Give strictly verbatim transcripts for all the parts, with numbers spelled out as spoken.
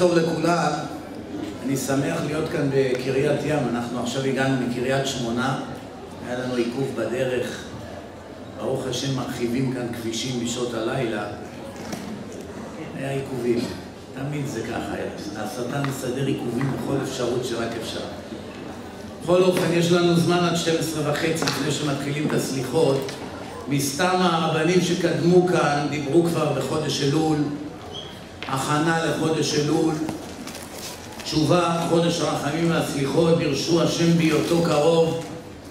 טוב לכולם. אני שמח להיות כאן בקריית ים. אנחנו עכשיו הגענו מקריית שמונה. היה לנו עיכוב בדרך. ברוך השם מרחיבים כאן כבישים בשעות הלילה. היה עיכובים. תמיד זה ככה. השטן מסדר עיכובים בכל אפשרות שרק אפשר. בכל אופן, יש לנו זמן עד שתים עשרה וחצי לפני שמתחילים את הסליחות. מסתם הרבנים שקדמו כאן דיברו כבר בחודש אלול, הכנה לחודש אלול, תשובה, חודש הרחמים והסליחות, דרשו השם בהיותו קרוב.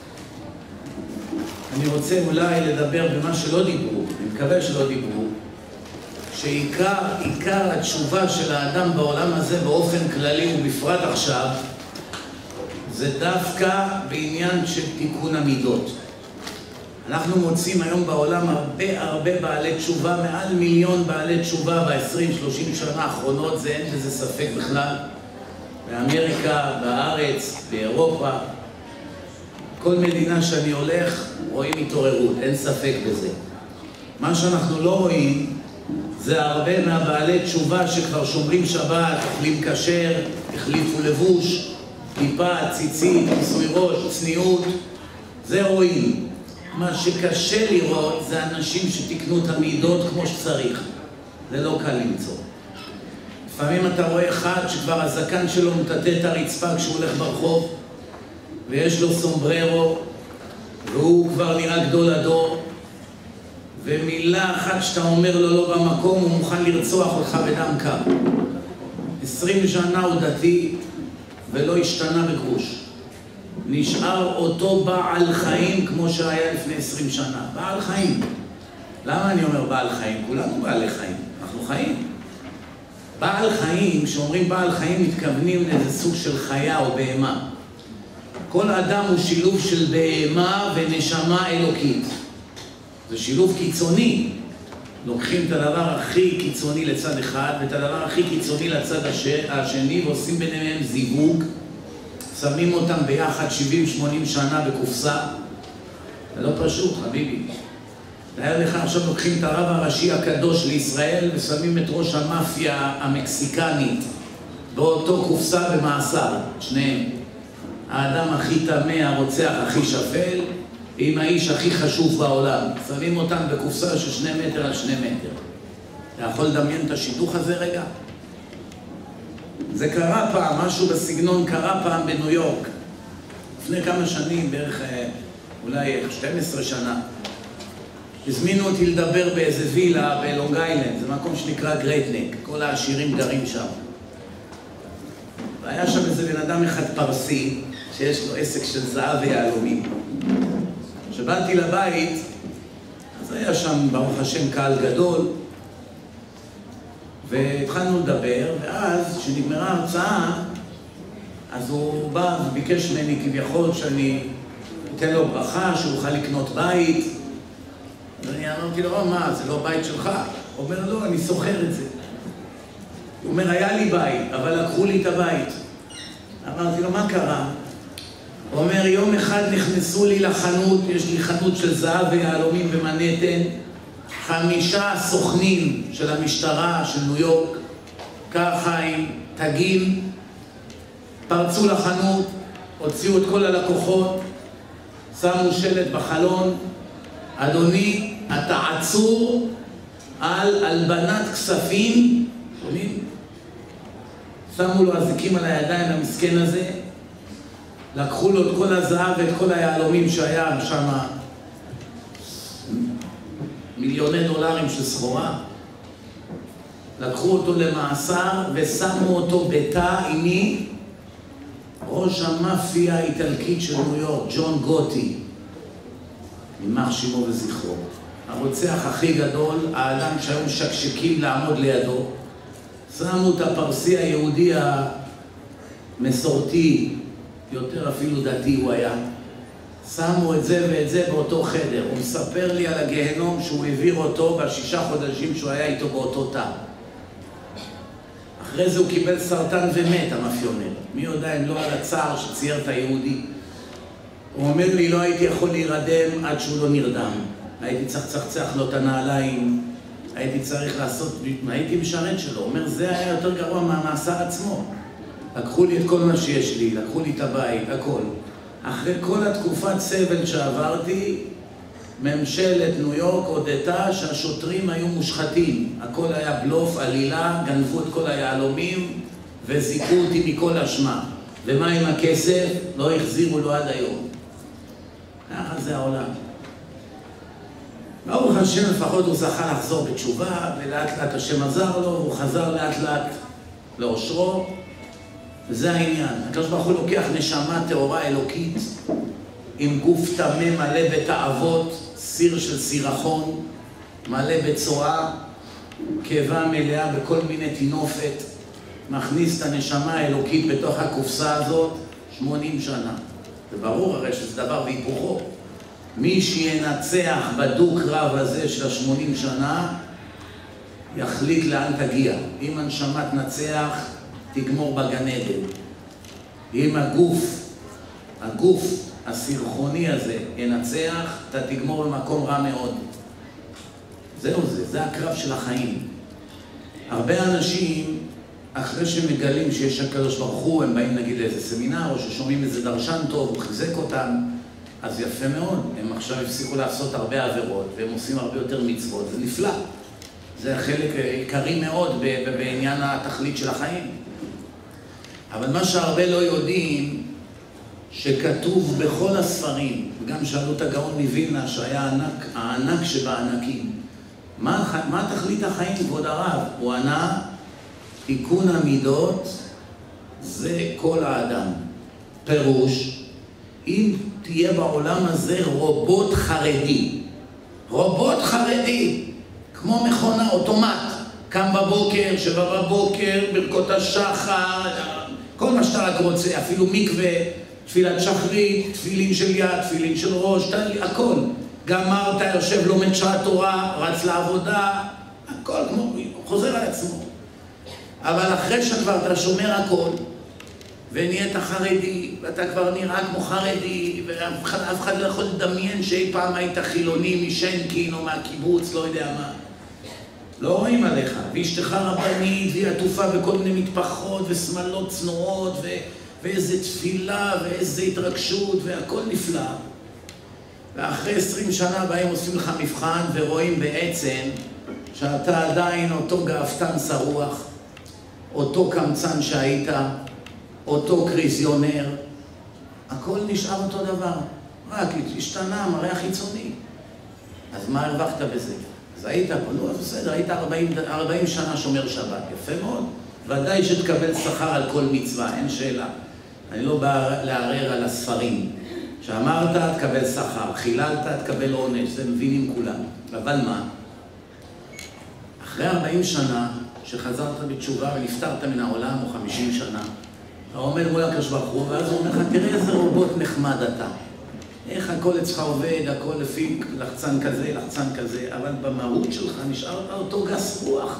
אני רוצה אולי לדבר במה שלא דיברו, אני מקווה שלא דיברו, שעיקר, עיקר התשובה של האדם בעולם הזה באופן כללי ובפרט עכשיו, זה דווקא בעניין של תיקון המידות. אנחנו מוצאים היום בעולם הרבה הרבה בעלי תשובה, מעל מיליון בעלי תשובה ב-עשרים שלושים שנה האחרונות, זה אין בזה ספק בכלל. באמריקה, בארץ, באירופה, כל מדינה שאני הולך רואים התעוררות, אין ספק בזה. מה שאנחנו לא רואים זה הרבה מהבעלי תשובה שכבר שומרים שבת, אוכלים כשר, החליפו לבוש, כיפה, ציצית, כיסוי ראש, צניעות, זה רואים. מה שקשה לראות זה אנשים שתיקנו את המידות כמו שצריך. זה לא קל למצוא. לפעמים אתה רואה אחד שכבר הזקן שלו מטאטא את הרצפה כשהוא הולך ברחוב, ויש לו סומבררו, והוא כבר נראה גדול הדור, ומילה אחת שאתה אומר לו לא במקום, הוא מוכן לרצוח אותך בדם קר. עשרים שנה הוא דתי, ולא השתנה בגרוש. נשאר אותו בעל חיים כמו שהיה לפני עשרים שנה. בעל חיים. למה אני אומר בעל חיים? כולנו בעלי חיים. אנחנו חיים. בעל חיים, שאומרים בעל חיים, מתכוונים לאיזה סוג של חיה או בהמה. כל אדם הוא שילוב של בהמה ונשמה אלוקית. זה שילוב קיצוני. לוקחים את הדבר הכי קיצוני לצד אחד, ואת הדבר הכי קיצוני לצד השני, ועושים ביניהם זיווג, שמים אותם ביחד שבעים שמונים שנה בקופסה. זה לא פשוט, חביבי. תאר לך, עכשיו לוקחים את הרב הראשי הקדוש לישראל, ושמים את ראש המאפיה המקסיקנית באותו קופסה במאסר, שניהם. האדם הכי טמא, הרוצח הכי שפל, עם האיש הכי חשוב בעולם. שמים אותם בקופסה של שני מטר על שני מטר. אתה יכול לדמיין את השידוך הזה רגע? זה קרה פעם, משהו בסגנון קרה פעם בניו יורק. לפני כמה שנים, בערך אולי שתים עשרה שנה, הזמינו אותי לדבר באיזה וילה בלונג איילנד, זה מקום שנקרא גרייטנק, כל העשירים גרים שם. והיה שם איזה בן אדם אחד פרסי, שיש לו עסק של זהב ויהלומים. כשבאתי לבית, אז היה שם ברוך השם קהל גדול, והתחלנו לדבר, ואז כשנגמרה ההרצאה, אז הוא בא וביקש ממני כביכול שאני אתן לו ברכה, שהוא יוכל לקנות בית. ואני אמרתי לו, מה, זה לא בית שלך? הוא אומר, לא, אני סוחר את זה. הוא אומר, היה לי בית, אבל לקחו לי את הבית. אמרתי לו, מה קרה? הוא אומר, יום אחד נכנסו לי לחנות, יש לי חנות של זהב ויהלומים במנהטן, חמישה סוכנים של המשטרה של ניו יורק, ככה עם תגים, פרצו לחנות, הוציאו את כל הלקוחות, שמו שלט בחלון, אדוני, אתה עצור על הלבנת כספים, שומעים? שמו לו אזיקים על הידיים למסכן הזה, לקחו לו את כל הזהב ואת כל היהלומים שהיה שם, מיליוני דולרים של סחורה, לקחו אותו למאסר ושמו אותו בתא עם מי? ראש המאפיה האיטלקית של ניו יורק, ג'ון גוטי, יימח שמו וזכרו, הרוצח הכי גדול, האדם שהיו שקשקים לעמוד לידו. שמו את הפרסי היהודי המסורתי, יותר אפילו דתי הוא היה, שמו את זה ואת זה באותו חדר. הוא מספר לי על הגהנום שהוא העביר אותו בשישה חודשים שהוא היה איתו באותו תא. אחרי זה הוא קיבל סרטן ומת, המאפיונר. מי יודע אם לא על הצער שצייר את היהודי. הוא אומר לי, לא הייתי יכול להירדם עד שהוא לא נרדם. הייתי צריך צחצח לו את הנעליים, הייתי צריך לעשות, הייתי משרת שלו. הוא אומר, זה היה יותר גרוע מהמאסר עצמו. לקחו לי את כל מה שיש לי, לקחו לי את הבית, הכל. אחרי כל התקופת סבל שעברתי, ממשלת ניו יורק הודתה שהשוטרים היו מושחתים. הכל היה בלוף, עלילה, גנבו את כל היהלומים וזיקו אותי מכל אשמה. ומה עם הכסף? לא החזירו לו עד היום. ככה זה העולם. ברוך השם, לפחות הוא זכה לחזור בתשובה, ולאט לאט השם עזר לו, והוא חזר לאט לאט לאושרו. וזה העניין. הקדוש ברוך הוא לוקח נשמה טהורה אלוקית, עם גוף טמא מלא בתאוות, סיר של סירחון, מלא בצואה, כאבה מלאה בכל מיני תינופת, מכניס את הנשמה האלוקית בתוך הקופסה הזאת שמונים שנה. זה ברור הרי שזה דבר והיפוכו. מי שינצח בדוק רב הזה של השמונים שנה, יחליט לאן תגיע. אם הנשמה תנצח, תגמור בגן עדן. אם הגוף, הגוף הסירחוני הזה ינצח, אתה תגמור במקום רע מאוד. זהו זה, זה הקרב של החיים. הרבה אנשים, אחרי שמגלים שיש הקדוש ברוך הוא, הם באים נגיד לאיזה סמינר, או ששומעים איזה דרשן טוב, הוא חיזק אותם, אז יפה מאוד. הם עכשיו הפסיקו לעשות הרבה עבירות, והם עושים הרבה יותר מצוות. זה נפלא. זה חלק עיקרי מאוד בעניין התכלית של החיים. אבל מה שהרבה לא יודעים, שכתוב בכל הספרים, וגם שאלו את הגאון מווילנה, שהיה הענק, הענק שבענקים, מה, מה תכלית החיים, כבוד הרב? הוא ענה, תיקון המידות זה כל האדם. פירוש, אם תהיה בעולם הזה רובוט חרדי, רובוט חרדי, כמו מכונה, אוטומט, קם בבוקר, שבע בבוקר, ברכות השחר, כל מה שאתה רק רוצה, אפילו מקווה, תפילת שחרית, תפילין של יד, תפילין של ראש, הכל. גמרת, יושב, לומד שעת תורה, רץ לעבודה, הכל כמו, חוזר על עצמו. אבל אחרי שכבר אתה שומר הכל, ונהיית חרדי, ואתה כבר נראה כמו חרדי, ואף אחד לא יכול לדמיין שאי פעם היית חילוני משנקין או מהקיבוץ, לא יודע מה. לא רואים עליך, ואשתך רבנית, והיא עטופה בכל מיני מטפחות וסמלות צנועות, ו... ואיזה תפילה ואיזה התרגשות, והכל נפלא. ואחרי עשרים שנה בהם עושים לך מבחן ורואים בעצם שאתה עדיין אותו גאוותן שרוח, אותו קמצן שהיית, אותו קריזיונר, הכל נשאר אותו דבר, רק השתנה מראה חיצוני. אז מה הרווחת בזה? אז היית, נו, אז בסדר, היית ארבעים שנה שומר שבת, יפה מאוד. ודאי שתקבל שכר על כל מצווה, אין שאלה. אני לא בא לערער על הספרים. שאמרת, תקבל שכר, חיללת, תקבל עונש, זה מבינים כולם. אבל מה? אחרי ארבעים שנה, שחזרת בתשובה ונפטרת מן העולם, או חמישים שנה, אתה עומד מול הקדוש ברוך הוא, ואז הוא אומר לך, תראה איזה רובוט נחמד אתה. איך הכל אצלך עובד, הכל לפי לחצן כזה, לחצן כזה, אבל במהות שלך נשארת אותו גס רוח.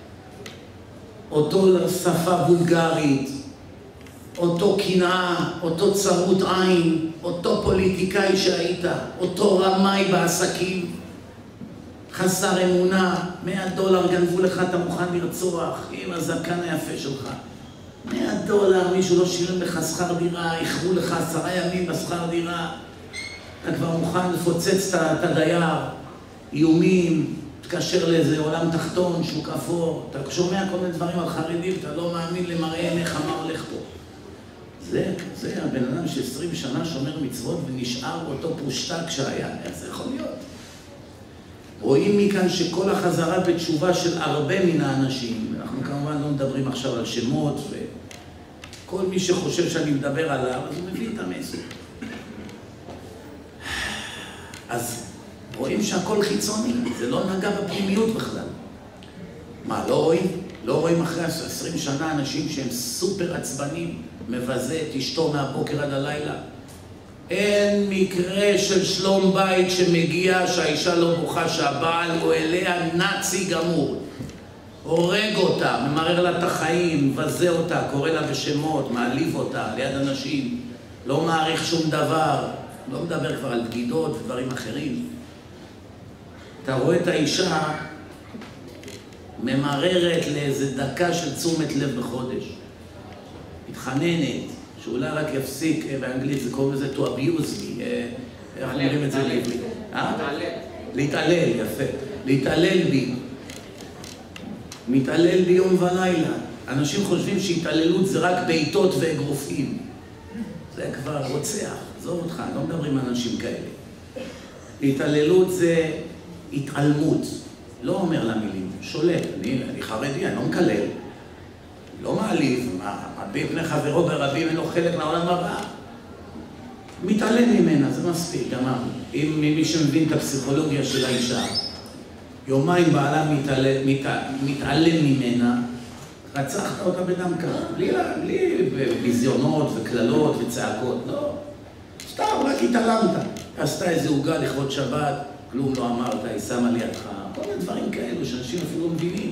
אותו שפה בולגרית, אותו קנאה, אותו צרות עין, אותו פוליטיקאי שהיית, אותו רמאי בעסקים, חסר אמונה, מאה דולר גנבו לך, אתה מוכן לרצוח, עם הזקן היפה שלך. מאה דולר, מישהו לא שילם לך שכר דירה, איחרו לך עשרה ימים בשכר דירה, אתה כבר מוכן לפוצץ את הדייר, איומים, תקשר לאיזה עולם תחתון, שוק אפור, אתה שומע כל מיני דברים על חרדים, אתה לא מאמין למראה עיניך מה הולך פה. זה, זה הבן אדם ש-עשרים שנה שומר מצוות ונשאר אותו פושטק שהיה, איך זה יכול להיות? רואים מכאן שכל החזרה בתשובה של הרבה מן האנשים, אנחנו כמובן לא מדברים עכשיו על שמות, וכל מי שחושב שאני מדבר עליו, אז הוא מביא את המסר. אז רואים שהכל חיצוני, זה לא נגע בפנימיות בכלל. מה, לא רואים? לא רואים אחרי עשרים שנה אנשים שהם סופר עצבנים, מבזה את אשתו מהבוקר עד הלילה. אין מקרה של שלום בית שמגיע שהאישה לא בוכה, שהבעל הוא אליה נאצי גמור. הורג אותה, ממרר לה את החיים, מבזה אותה, קורא לה בשמות, מעליב אותה ליד אנשים, לא מעריך שום דבר, לא מדבר כבר על בגידות ודברים אחרים. אתה רואה את האישה ממררת לאיזה דקה של תשומת לב בחודש. מתחננת, שאולי רק יפסיק, באנגלית זה קוראים לזה to abuse me, איך אומרים את זה לעברית? להתעלל. להתעלל, יפה. להתעלל בי. מתעלל בי יום ולילה. אנשים חושבים שהתעללות זה רק בעיטות ואגרופים. זה כבר רוצח, עזוב אותך, לא מדברים על אנשים כאלה. התעללות זה התעלמות. לא אומר לה מילים, שולט. אני, אני חרדי, אני לא מקלל. לא מעליב, מביע פני חברו ברבים אין לו חלק מהעולם הבא. מתעלם ממנה, זה מספיק, גמר. אם מי שמבין את הפסיכולוגיה של האישה, יומיים בעלה מתעלם, מתעלם ממנה, רצחת אותה בדם קר, בלי, בלי ביזיונות וכללות וצעקות, לא. סתם, רק התעלמת. עשתה איזה עוגה לכבוד שבת, כלום לא אמרת, היא שמה לידך, כל מיני דברים כאלו שאנשים אפילו לא מבינים.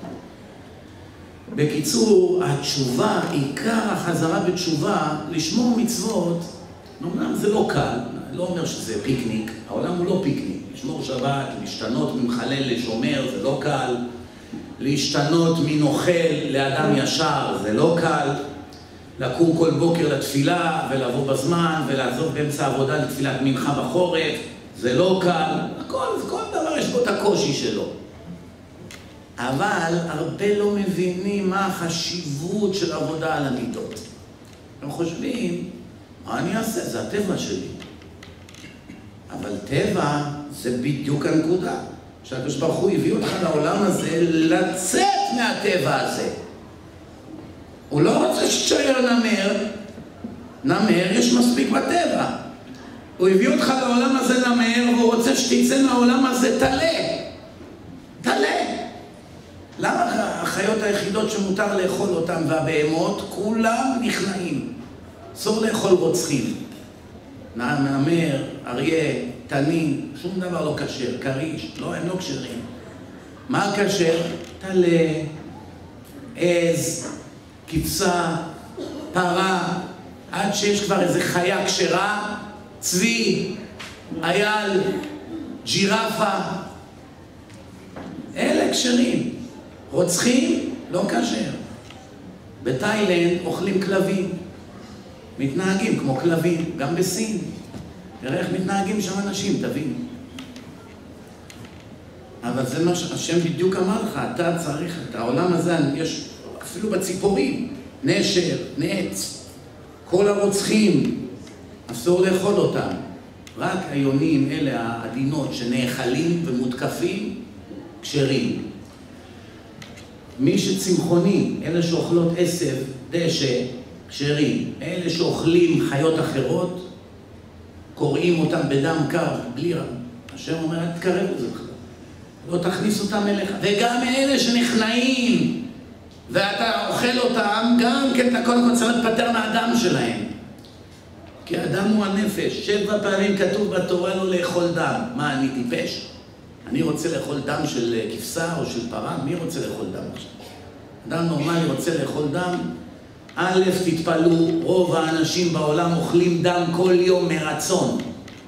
בקיצור, התשובה, עיקר החזרה בתשובה, לשמור מצוות, אמנם זה לא קל, לא אומר שזה פיקניק, העולם הוא לא פיקניק. לשמור שבת, להשתנות ממחלל לשומר, זה לא קל. להשתנות מנוכל לאדם ישר, זה לא קל. לקום כל בוקר לתפילה ולבוא בזמן ולעזוב באמצע העבודה לתפילת מנחה בחורף, זה לא קל. הכל, כל דבר יש בו את הקושי שלו. אבל הרבה לא מבינים מה החשיבות של עבודה על המידות. הם חושבים, מה אני אעשה? זה הטבע שלי. אבל טבע זה בדיוק הנקודה. שהקדוש ברוך הוא הביא אותך לעולם הזה לצאת מהטבע הזה. הוא לא רוצה שתשאר נמר. נמר יש מספיק בטבע. הוא הביא אותך לעולם הזה נמר, והוא רוצה שתצא מהעולם הזה תלה. תלה. למה החיות היחידות שמותר לאכול אותן והבהמות, כולם נכנעים? אסור לאכול רוצחים. נמר, אריה, תנין, שום דבר לא כשר, כריש, לא, הם לא כשרים. מה כשר? תלה, עז, כבשה, פרה, עד שיש כבר איזה חיה כשרה, צבי, אייל, ג'ירפה. אלה כשרים. רוצחים, לא כשר. בתאילנד אוכלים כלבים. מתנהגים כמו כלבים, גם בסין. תראה איך מתנהגים שם אנשים, תבין. אבל זה מה שהשם בדיוק אמר לך, אתה צריך, את העולם הזה, יש אפילו בציפורים, נשר, נץ, כל הרוצחים, אסור לאכול אותם. רק היונים, אלה העדינות שנאכלים ומותקפים, כשרים. מי שצמחוני, אלה שאוכלות עשב, דשא, כשרים. אלה שאוכלים חיות אחרות, קוראים אותם בדם קר, בלי רם. השם אומר, אל תקרב לזה בכלל. לא תכניס אותם אליך. וגם אלה שנכנעים, ואתה אוכל אותם, גם כן אתה קודם כל צריך לפטר מהדם שלהם. כי האדם הוא הנפש. שבע פעמים כתוב בתורה לא לאכול דם. מה, אני טיפש? אני רוצה לאכול דם של כבשה או של פרה? מי רוצה לאכול דם עכשיו? אדם נורמלי רוצה לאכול דם? א', תתפלו, רוב האנשים בעולם אוכלים דם כל יום מרצון.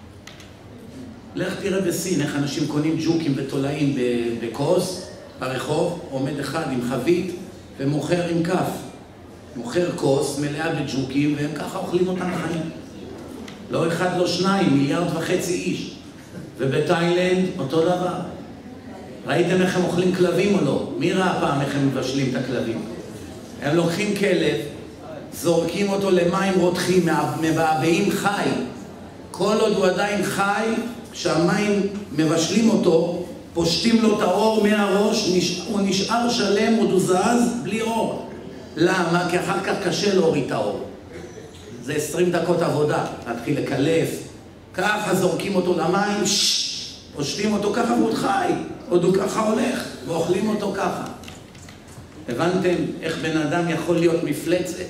לך תראה בסין, איך אנשים קונים ג'וקים ותולעים בכוס, ברחוב, עומד אחד עם חבית ומוכר עם כף. מוכר כוס מלאה בג'וקים, והם ככה אוכלים אותם חיים. לא אחד, לא שניים, מיליארד וחצי איש. ובתאילנד, אותו דבר. ראיתם איך הם אוכלים כלבים או לא? מי ראה פעם איך הם מבשלים את הכלבים? הם לוקחים כלב, זורקים אותו למים רותחים, מבעבעים חי. כל עוד הוא עדיין חי, כשהמים מבשלים אותו, פושטים לו את האור מהראש, הוא נשאר שלם, עוד הוא זז, בלי אור. למה? כי אחר כך קשה להוריד את האור. זה עשרים דקות עבודה, להתחיל לקלף. ככה זורקים אותו למים, פושטים אותו ככה ועוד חי. עוד הוא ככה הולך, ואוכלים אותו ככה. הבנתם איך בן אדם יכול להיות מפלצת?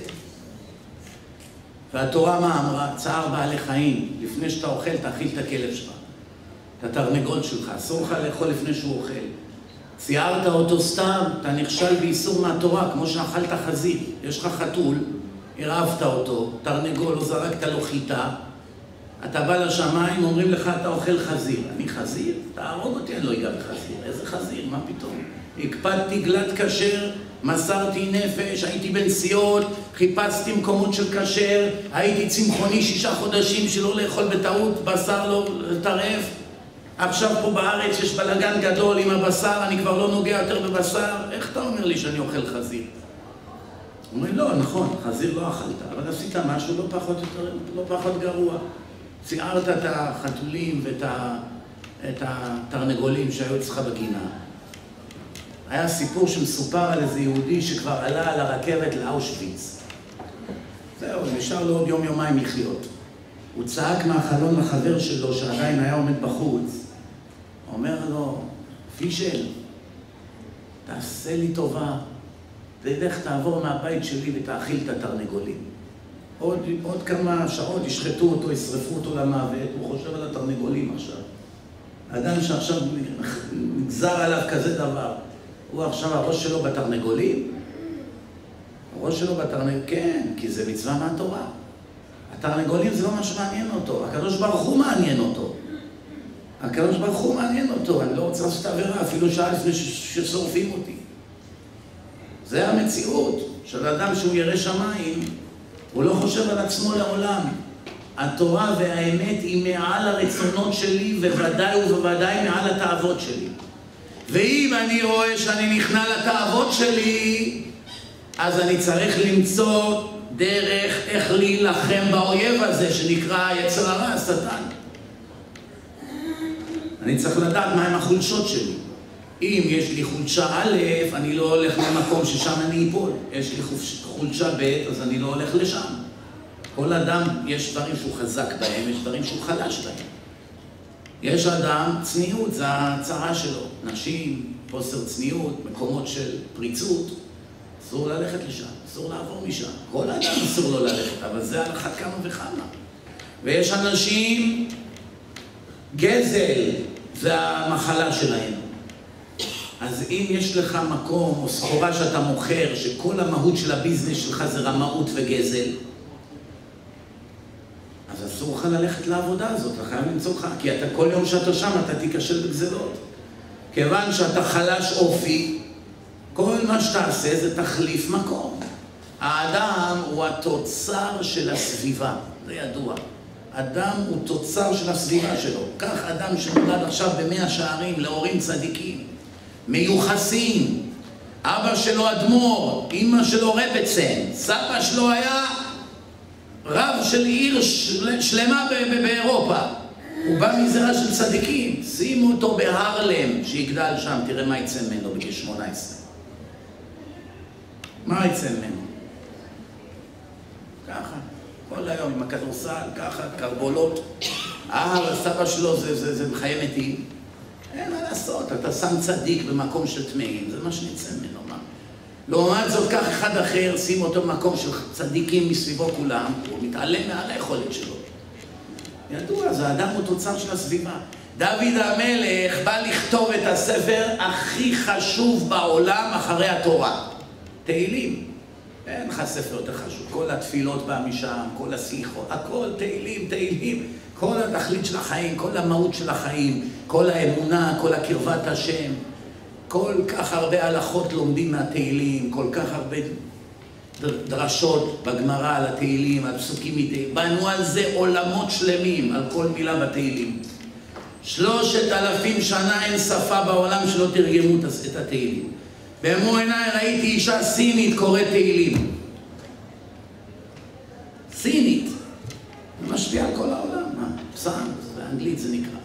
והתורה מה אמרה? צער בעלי חיים. לפני שאתה אוכל, תאכיל את הכלב שלך. את התרנגול שלך. אסור לך לאכול לפני שהוא אוכל. ציירת אותו סתם, אתה נכשל באיסור מהתורה, כמו שאכלת חזיר. יש לך חתול, הרעבת אותו, תרנגול, או זרקת לו חיטה. אתה בא לשמיים, אומרים לך, אתה אוכל חזיר. אני חזיר? תהרוג אותי, אני לא אגע בחזיר. איזה חזיר? מה פתאום? הקפדתי גלת כשר, מסרתי נפש, הייתי בנסיעות, חיפשתי מקומות של כשר, הייתי צמחוני שישה חודשים שלא לאכול בטעות, בשר לא טרף. עכשיו פה בארץ יש בלגן גדול עם הבשר, אני כבר לא נוגע יותר בבשר. איך אתה אומר לי שאני אוכל חזיר? אומרים, לא, נכון, חזיר לא אכלת, אבל עשית משהו לא פחות, לא פחות גרוע. ציירת את החתולים ואת ה, את התרנגולים שהיו אצלך בגינה. היה סיפור שמסופר על איזה יהודי שכבר עלה על הרכבת לאושוויץ. זהו, נשאר לו עוד יום יומיים לחיות. הוא צעק מהחלון לחבר שלו שעדיין היה עומד בחוץ. הוא אומר לו, פישל, תעשה לי טובה, תלך תעבור מהבית שלי ותאכיל את התרנגולים. עוד, עוד כמה שעות ישחטו אותו, ישרפו אותו למוות, הוא חושב על התרנגולים עכשיו. האדם שעכשיו נגזר עליו כזה דבר, הוא עכשיו הראש שלו בתרנגולים? הראש שלו בתרנגולים, כן, כי זה מצווה מהתורה. התרנגולים זה לא מה שמעניין אותו, הקדוש ברוך הוא מעניין אותו. הקדוש ברוך הוא מעניין אותו, אני לא רוצה לעשות עבירה, אפילו שעה לפני ששורפים אותי. זה המציאות של אדם שהוא ירא שמיים, הוא לא חושב על עצמו לעולם. התורה והאמת היא מעל הרצונות שלי, וודאי ובוודאי מעל התאוות שלי. ואם אני רואה שאני נכנע לתאוות שלי, אז אני צריך למצוא דרך איך להילחם באויב הזה שנקרא יצר הרע, השטן. אני צריך לדעת מהם החולשות שלי. אם יש לי חולשה א', אני לא הולך למקום ששם אני אפול. יש לי חולשה ב', אז אני לא הולך לשם. כל אדם, יש דברים שהוא חזק בהם, יש דברים שהוא חלש בהם. יש אדם, צניעות, זה הצרה שלו. נשים, חוסר צניעות, מקומות של פריצות, אסור ללכת לשם, אסור לעבור משם. כל אדם אסור לו ללכת, אבל זה על אחת כמה וכמה. ויש אנשים, גזל, זה המחלה שלהם. אז אם יש לך מקום או סחורה שאתה מוכר, שכל המהות של הביזנס שלך זה רמאות וגזל, אז אסור לך ללכת לעבודה הזאת, אתה חייב למצוא לך, כי אתה כל יום שאתה שם אתה תיכשל בגזלות. כיוון שאתה חלש אופי, כל מה שתעשה זה תחליף מקום. האדם הוא התוצר של הסביבה, זה ידוע. אדם הוא תוצר של הסביבה שלו. כך אדם שנולד עכשיו במאה שערים להורים צדיקים, מיוחסים, אבא שלו אדמו"ר, אמא שלו רבצן, סבא שלו היה רב של עיר שלמה באירופה. הוא בא מזרע של צדיקים, שימו אותו בהרלם שיגדל שם, תראה מה יצא ממנו בגיל שמונה עשרה. מה יצא ממנו? ככה, כל היום עם הכדורסל, ככה, קרבולות. אה, הסבא שלו זה, זה, זה מחיי מתים. אין מה לעשות, אתה שם צדיק במקום של טמאים, זה מה שנצא ממנו, מה? לעומת זאת, כך אחד אחר, שים אותו במקום של צדיקים מסביבו כולם, הוא מתעלם מעל היכולת שלו. ידוע, זה האדם הוא תוצר של הסביבה. דוד המלך בא לכתוב את הספר הכי חשוב בעולם אחרי התורה. תהילים. אין לך ספר יותר חשוב. כל התפילות בא משם, כל הסליחות, הכל תהילים, תהילים. כל התכלית של החיים, כל המהות של החיים, כל האמונה, כל הקרבת השם. כל כך הרבה הלכות לומדים מהתהילים, כל כך הרבה דרשות בגמרא על התהילים, על פסוקים מתהילים. בנו על זה עולמות שלמים, על כל מילה בתהילים. שלושת אלפים שנה אין שפה בעולם שלא תרגמו את התהילים. במו עיניי ראיתי אישה סינית קוראת תהילים. סינית. זה משפיע על כל העולם. מה? פסם, באנגלית זה נקרא.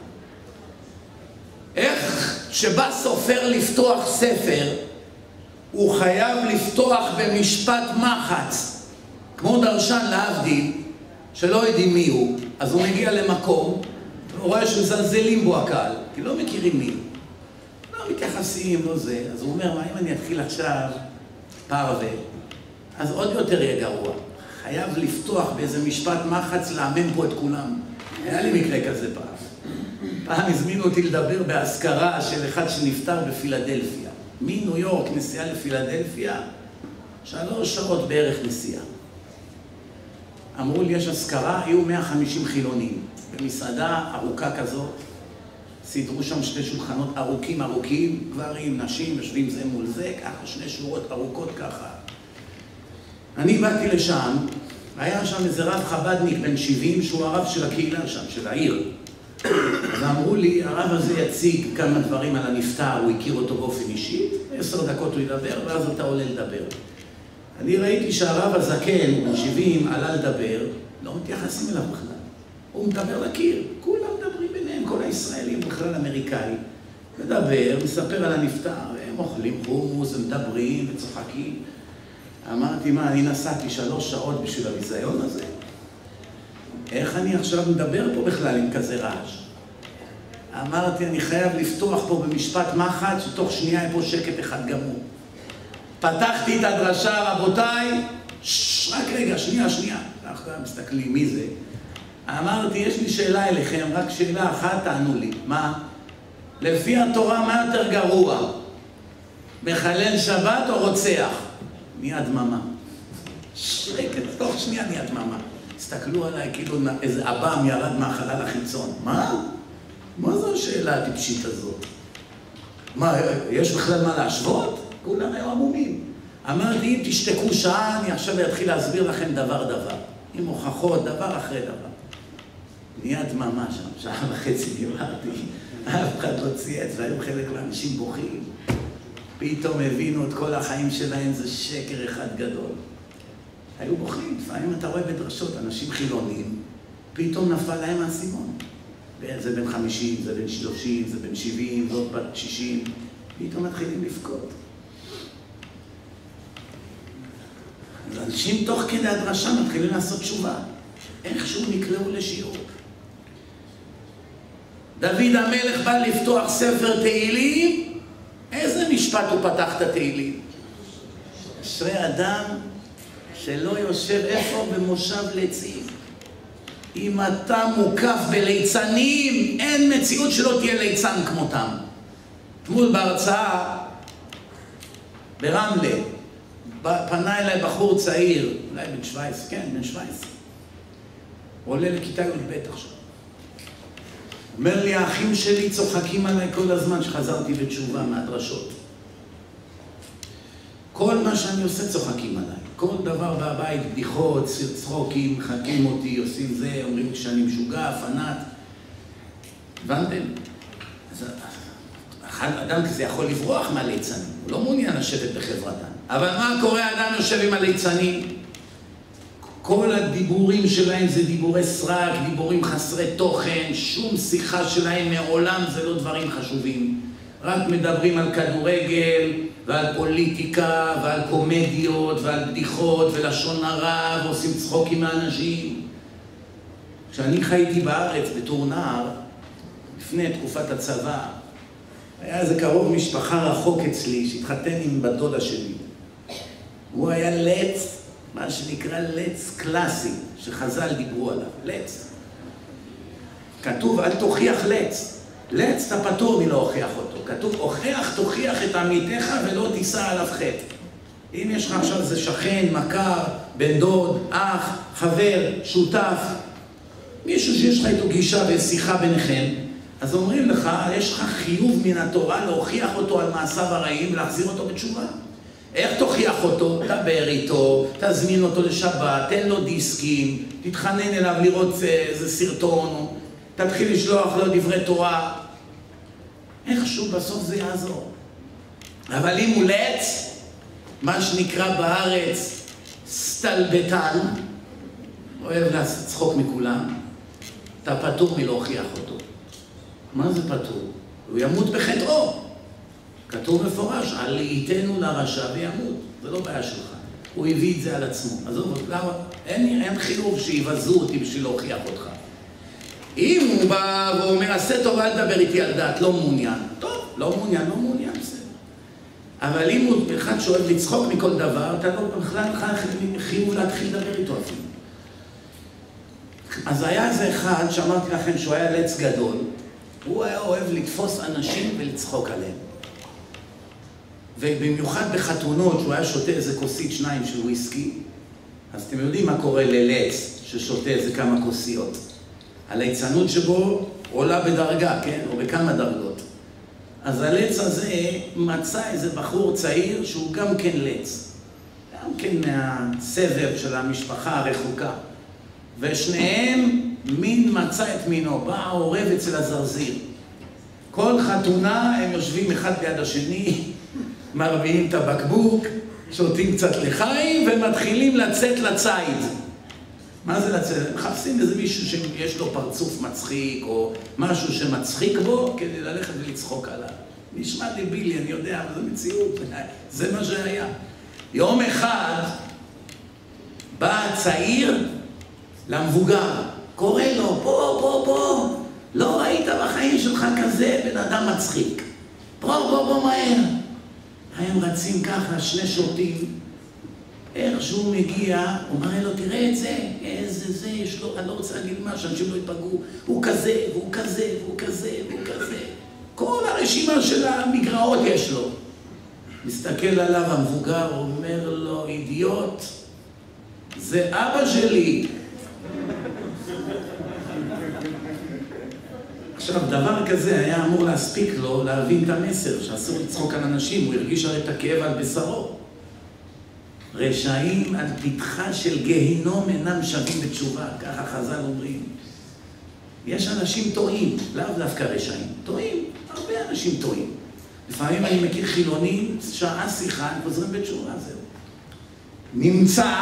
איך שבא סופר לפתוח ספר, הוא חייב לפתוח במשפט מחץ, כמו דרשן להבדיל, שלא יודעים מי הוא, אז הוא מגיע למקום, הוא רואה שמזלזלים בו הקהל, כי לא מכירים מי הוא. לא מתייחסים, לא זה, אז הוא אומר, מה אם אני אתחיל עכשיו פרווה, אז עוד יותר יהיה גרוע. חייב לפתוח באיזה משפט מחץ, לאמן פה את כולם. היה לי מקרה כזה פעם. פעם הזמינו אותי לדבר בהזכרה של אחד שנפטר בפילדלפיה. מניו יורק נסיעה לפילדלפיה, שלוש שעות בערך נסיעה. אמרו לי, יש הזכרה, היו מאה וחמישים חילונים, במסעדה ארוכה כזאת. סידרו שם שני שולחנות ארוכים ארוכים, גברים, נשים, יושבים זה מול זה, ככה, שני שורות ארוכות ככה. אני באתי לשם, היה שם איזה רב חבדניק בן שבעים, שהוא הרב של הקהילה שם, של העיר. אז אמרו לי, הרב הזה יציג כמה דברים על הנפטר, הוא הכיר אותו באופן אישי, עשר דקות הוא ידבר, ואז אתה עולה לדבר. אני ראיתי שהרב הזקן, בן שבעים, עלה לדבר, לא מתייחסים אליו בכלל. הוא מדבר לקיר, כולם מדברים ביניהם, כל הישראלים, בכלל אמריקאים. מדבר, מספר על הנפטר, הם אוכלים חומוס, הם מדברים וצוחקים. אמרתי, מה, אני נסעתי שלוש שעות בשביל הביזיון הזה? איך אני עכשיו מדבר פה בכלל עם כזה רעש? אמרתי, אני חייב לפתוח פה במשפט מחץ, שתוך שנייה יהיה פה שקט אחד גמור. פתחתי את הדרשה, רבותיי, שש, רק רגע, שנייה, שנייה. אנחנו מסתכלים, מי זה? אמרתי, יש לי שאלה אליכם, רק שאלה אחת תענו לי. מה? לפי התורה, מה יותר גרוע? מחלל שבת או רוצח? נהיה דממה. שקט, תוך שנייה נהיה דממה. הסתכלו עליי כאילו איזה אב"ם ירד מהחלל החיצון. מה? מה זו השאלה הטיפשית הזאת? מה, יש בכלל מה להשוות? כולם היו עמומים. אמרתי, אם תשתקו שעה, אני עכשיו אתחיל להסביר לכם דבר דבר. עם הוכחות, דבר אחרי דבר. נהיה דממה שם, שעה וחצי דיברתי. אף אחד לא צייץ, והיו חלק מהאנשים בוכים. פתאום הבינו את כל החיים שלהם, זה שקר אחד גדול. היו בוכים, לפעמים אתה רואה בדרשות, אנשים חילונים, פתאום נפל להם האסימון. זה בן חמישים, זה בן שלושים, זה בן שבעים, זאת בת שישים, פתאום מתחילים לבכות. אז אנשים תוך כדי הדרשה מתחילים לעשות תשובה. איכשהו נקראו לשיעור. דוד המלך בא לפתוח ספר תהילים, איזה משפט הוא פתח את התהילים? אשרי אדם שלא יושב איפה במושב לצים. אם אתה מוקף בליצנים, אין מציאות שלא תהיה ליצן כמותם. אתמול בהרצאה ברמלה, פנה אליי בחור צעיר, אולי בן שבע עשרה, כן, בן שבע עשרה. הוא עולה לכיתה י"ב עכשיו. אומר לי, האחים שלי צוחקים עליי כל הזמן שחזרתי בתשובה מהדרשות. כל מה שאני עושה צוחקים עליי. כל דבר בבית, בדיחות, צחוקים, מחכים אותי, עושים זה, אומרים שאני משוגע, פנאט. הבנתם? אז אדם כזה יכול לברוח מהליצנים. הוא לא מעוניין לשבת בחברתם. אבל מה קורה? אדם יושב עם הליצנים? כל הדיבורים שלהם זה דיבורי סרק, דיבורים חסרי תוכן, שום שיחה שלהם מעולם זה לא דברים חשובים. רק מדברים על כדורגל, ועל פוליטיקה, ועל קומדיות, ועל בדיחות, ולשון הרע, ועושים צחוקים מהאנשים. כשאני חייתי בארץ בתור נער, לפני תקופת הצבא, היה איזה קרוב משפחה רחוק אצלי, שהתחתן עם בת דודה שלי. הוא היה לץ, מה שנקרא לץ קלאסי, שחז"ל דיברו עליו, לץ. כתוב, אל תוכיח לץ. לץ אתה פטור מלא הוכיח אותו. כתוב, הוכיח, תוכיח את עמיתך ולא תישא עליו חטא. אם יש לך עכשיו איזה שכן, מכר, בן דוד, אח, חבר, שותף, מישהו שיש לך איתו גישה ושיחה ביניכם, אז אומרים לך, יש לך חיוב מן התורה להוכיח אותו על מעשיו הרעים ולהחזיר אותו בתשובה. איך תוכיח אותו? דבר איתו, תזמין אותו לשבת, תן לו דיסקים, תתחנן אליו לראות איזה סרטון, תתחיל לשלוח לו דברי תורה. איכשהו בסוף זה יעזור. אבל אם הוא לץ, מה שנקרא בארץ סטלבטן, אוהב לעשות צחוק מכולם, אתה פטור מלהוכיח אותו. מה זה פטור? הוא ימות בחטאו. כתוב מפורש, על ייתנו לרשע וימות. זה לא בעיה שלך. הוא הביא את זה על עצמו. עזוב, למה? אין, אין חיוב שיבזו אותי בשביל להוכיח אותך. אם הוא בא ואומר, עשה טוב, אל תדבר איתי על דעת, לא מעוניין. טוב, לא מעוניין, לא מעוניין, בסדר. אבל אם הוא אחד שאוהב לצחוק מכל דבר, אתה לא בכלל חיוב להתחיל לדבר איתו אפילו. אז היה איזה אחד שאמרתי לכם שהוא היה לץ גדול, הוא היה אוהב לתפוס אנשים ולצחוק עליהם. ובמיוחד בחתונות, שהוא היה שותה איזה כוסית שניים של וויסקי, אז אתם יודעים מה קורה ללץ ששותה איזה כמה כוסיות. הליצנות שבו עולה בדרגה, כן? או בכמה דרגות. אז הלץ הזה מצא איזה בחור צעיר שהוא גם כן לץ. גם כן מהסבב של המשפחה הרחוקה. ושניהם מין מצא את מינו, בא העורב אצל הזרזיר. כל חתונה הם יושבים אחד ליד השני, מרביעים את הבקבוק, שותים קצת לחיים ומתחילים לצאת לציד. מה זה לצאת? מחפשים איזה מישהו שיש לו פרצוף מצחיק או משהו שמצחיק בו כדי ללכת ולצחוק עליו. נשמע דבילי, אני יודע, אבל זו מציאות, זה מה שהיה. יום אחד בא הצעיר למבוגר, קורא לו, פה, פה, פה, לא ראית בחיים שלך כזה בן אדם מצחיק. פה, פה, פה, מהר. הם רצים ככה, שני שוטים, איך שהוא מגיע, הוא מראה לו, תראה את זה, איזה זה, יש לו, אני לא רוצה להגיד מה, שאנשים לא יפגעו, הוא כזה, והוא כזה, והוא כזה, והוא כזה. כל הרשימה של המגרעות יש לו. מסתכל עליו המבוגר, אומר לו, אידיוט, זה אבא שלי. עכשיו, דבר כזה היה אמור להספיק לו להבין את המסר, שאסור לצחוק על אנשים, הוא הרגיש הרי את הכאב על בשרו. רשעים על פתחה של גיהינום אינם שווים בתשובה, ככה חז"ל אומרים. יש אנשים טועים, לאו דווקא רשעים, טועים, הרבה אנשים טועים. לפעמים אני מכיר חילונים, שעה שיחה, הם חוזרים בתשובה, זהו. נמצא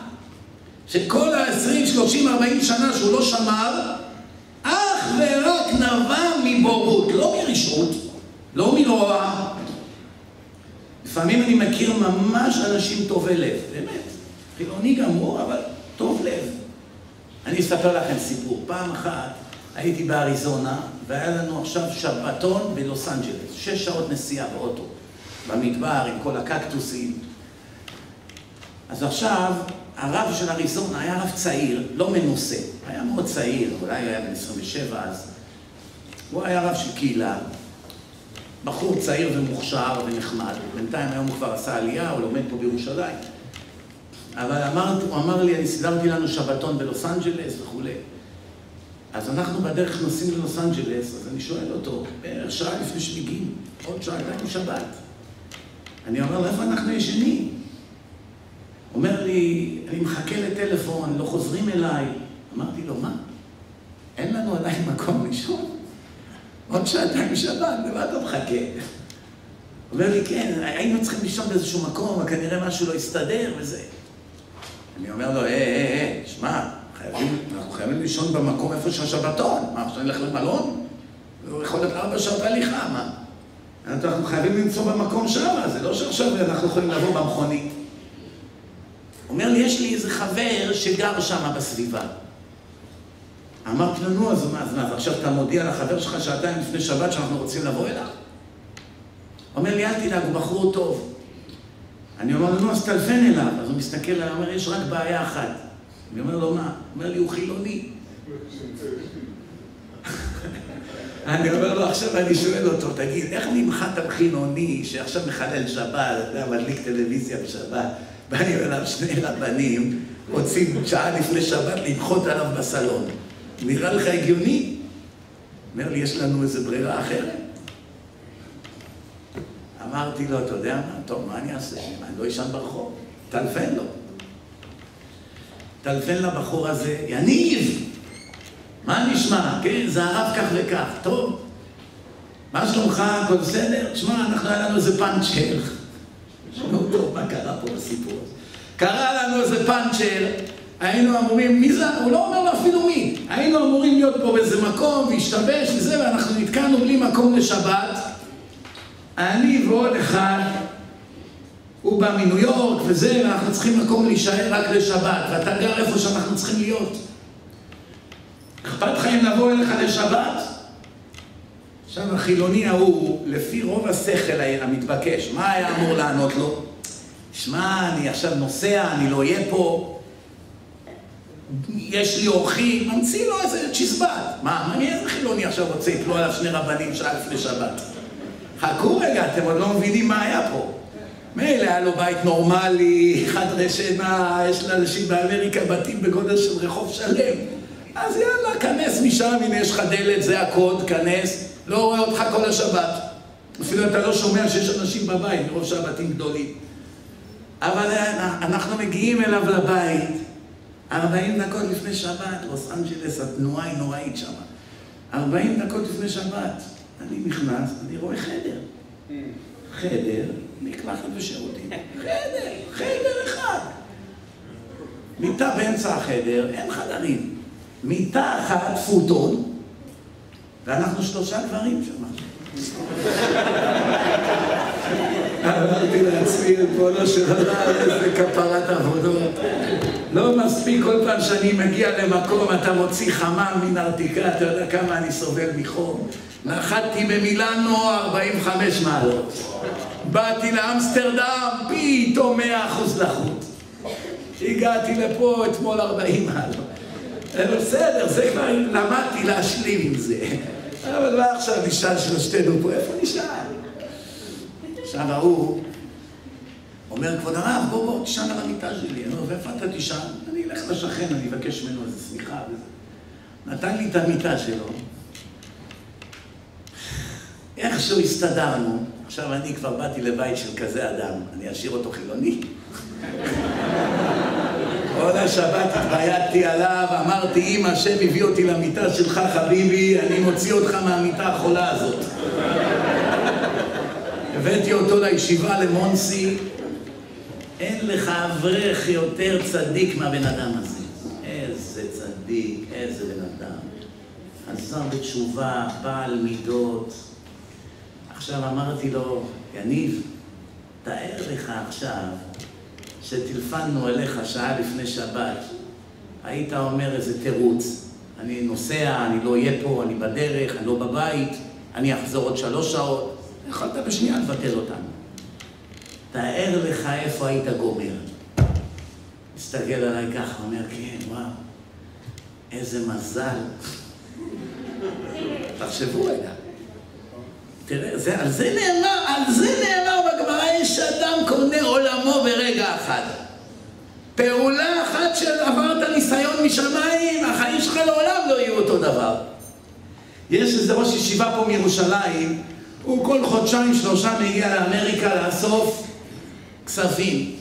שכל ה-עשרים, שלושים, ארבעים שנה שהוא לא שמר, אך ורק נבע מבורות, לא מרשעות, לא מרוע. לפעמים אני מכיר ממש אנשים טובי לב, באמת. חילוני גמור, אבל טוב לב. אני אספר לכם סיפור. פעם אחת הייתי באריזונה, והיה לנו עכשיו שבתון בלוס אנג'לס. שש שעות נסיעה באוטו, במדבר עם כל הקקטוסים. אז עכשיו, הרב של אריזונה היה רב צעיר, לא מנוסה. היה מאוד צעיר, אולי היה בן עשרים ושבע אז. הוא היה רב של קהילה. בחור צעיר ומוכשר ונחמד. בינתיים היום הוא כבר עשה עלייה, הוא לומד פה בירושלים. אבל אמר, הוא אמר לי, אני סידרתי לנו שבתון בלוס אנג'לס וכו'. אז אנחנו בדרך נוסעים ללוס אנג'לס, אז אני שואל אותו, בערך שעה לפני שמגיעים, עוד שעתיים שבת. אני אומר לו, איפה אנחנו ישנים? אומר לי, אני מחכה לטלפון, לא חוזרים אליי. אמרתי לו, מה? אין לנו עדיין מקום לישון? עוד שעתיים שבת, למה אתה מחכה? אומר לי, כן, היינו צריכים לישון באיזשהו מקום, אבל כנראה משהו לא יסתדר וזה. אני אומר לו, אה, אה, אה, שמע, אנחנו חייבים לישון במקום איפה שהשבתון. מה, עכשיו נלך למלון? הוא יכול להיות ארבע שעות הליכה, מה? אנחנו חייבים למצוא במקום שם, זה לא שעכשיו אנחנו יכולים לבוא במכונית. אומר לי, יש לי איזה חבר שגר שם בסביבה. אמרתי לו, נו, אז מה, אז מה, עכשיו אתה מודיע לחבר שלך שעתיים לפני שבת שאנחנו רוצים לבוא אליו? אומר לי, אל תדאג, הוא בחור טוב. אני אומר לו, נו, אז תלפן אליו. אז הוא מסתכל עליו, אומר, יש רק בעיה אחת. אני אומר לו, מה? אומר לי, הוא חילוני. אני אומר לו, עכשיו אני שואל אותו, תגיד, איך נמחת על חילוני שעכשיו מחלל שבת, אתה מדליק טלוויזיה בשבת, ואני אומר לו, שני רבנים רוצים שעה לפני שבת למחות עליו בסלון. נראה לך הגיוני? אומר לי, יש לנו איזו ברירה אחרת? אמרתי לו, אתה יודע מה? טוב, מה אני אעשה? אני לא אשן ברחוב. תלפן לו. תלפן לבחור הזה, יניב! מה נשמע? כן, זה הרב כך וכך. טוב, מה שלומך? הכל בסדר? תשמע, אנחנו היה לנו איזה פאנצ'ר. שמעו טוב, מה קרה פה בסיפור הזה? קרה לנו איזה פאנצ'ר, היינו אמורים, מי זה? הוא לא אומר לו אפילו מי. היינו אמורים להיות פה באיזה מקום, והשתבש וזה, ואנחנו נתקענו בלי מקום לשבת. אני ועוד אחד, הוא בא מניו יורק וזה, ואנחנו צריכים מקום להישאר רק לשבת, ואתה גר איפה שאנחנו צריכים להיות. אכפת לך אם לבוא אליך לשבת? עכשיו החילוני ההוא, לפי רוב השכל המתבקש, מה היה אמור לענות לו? שמע, אני עכשיו נוסע, אני לא אהיה פה, יש לי אורחים, ממציא לו איזה צ'יזבט. מה, אני איזה חילוני עכשיו רוצה יפלו עליו שני רבנים שעה לפני שבת? חכו רגע, אתם עוד לא מבינים מה היה פה. מילא היה לו בית נורמלי, חדרי שינה, יש לאנשים באמריקה בתים בגודל של רחוב שלם. אז יאללה, כנס משם, הנה יש לך דלת, זה הקוד, כנס, לא רואה אותך כל השבת. אפילו אתה לא שומע שיש אנשים בבית, מרוב שהבתים גדולים. אבל אנחנו מגיעים אליו לבית, ארבעים דקות לפני שבת, לוס אנג'לס, התנועה היא נוראית שם. ארבעים דקות לפני שבת, אני נכנס, אני רואה חדר. חדר, מקלחת ושירותים. חדר, חדר אחד. מיטה באמצע החדר, אין חדרים. מיטה אחת, פוטון, ואנחנו שלושה גברים שם. אמרתי לעצמי, פולו של Allah, איזה כפרת עבודות. לא מספיק כל פעם שאני מגיע למקום, אתה מוציא חמם מן ארטיקה, אתה יודע כמה אני סובל מחום. נחתתי במילאנו ארבעים וחמש מעלות. באתי לאמסטרדם, פתאום מאה אחוז לחות. הגעתי לפה אתמול ארבעים מעלות. בסדר, זה כבר למדתי להשלים עם זה. אבל מה עכשיו נשאל שלושתנו פה? איפה נשאל? עכשיו ההוא אומר, כבוד הרב, בוא בוא, תשאל על המיטה שלי. אני אומר, ואיפה אתה תשאל? אני אלך לשכן, אני אבקש ממנו איזה סמיכה וזה. נתן לי את המיטה שלו. איכשהו הסתדרנו. עכשיו אני כבר באתי לבית של כזה אדם. אני אשאיר אותו חילוני. כל השבת התבייתתי עליו, אמרתי, אם השם הביא אותי למיטה שלך, חביבי, אני מוציא אותך מהמיטה החולה הזאת. הבאתי אותו לישיבה למונסי, אין לך אברך יותר צדיק מהבן אדם הזה. איזה צדיק, איזה בן אדם. חזר בתשובה, בעל מידות. עכשיו אמרתי לו, יניב, תאר לך עכשיו, שטלפנו אליך שעה לפני שבת, היית אומר איזה תירוץ, אני נוסע, אני לא אהיה פה, אני בדרך, אני לא בבית, אני אחזור עוד שלוש שעות, יכולת בשנייה לבטל אותנו. תאר לך איפה היית גומר. מסתכל עליי ככה, אומר, כן, וואו, איזה מזל. תחשבו רגע. תראה, זה, על זה נאמר, על זה נאמר בגמרא, יש אדם קונה עולמו ברגע אחד. פעולה אחת שעברת ניסיון משמיים, החיים שלך לעולם לא יהיו אותו דבר. יש איזה ראש ישיבה פה מירושלים, הוא כל חודשיים שלושה מגיע לאמריקה לאסוף כספים.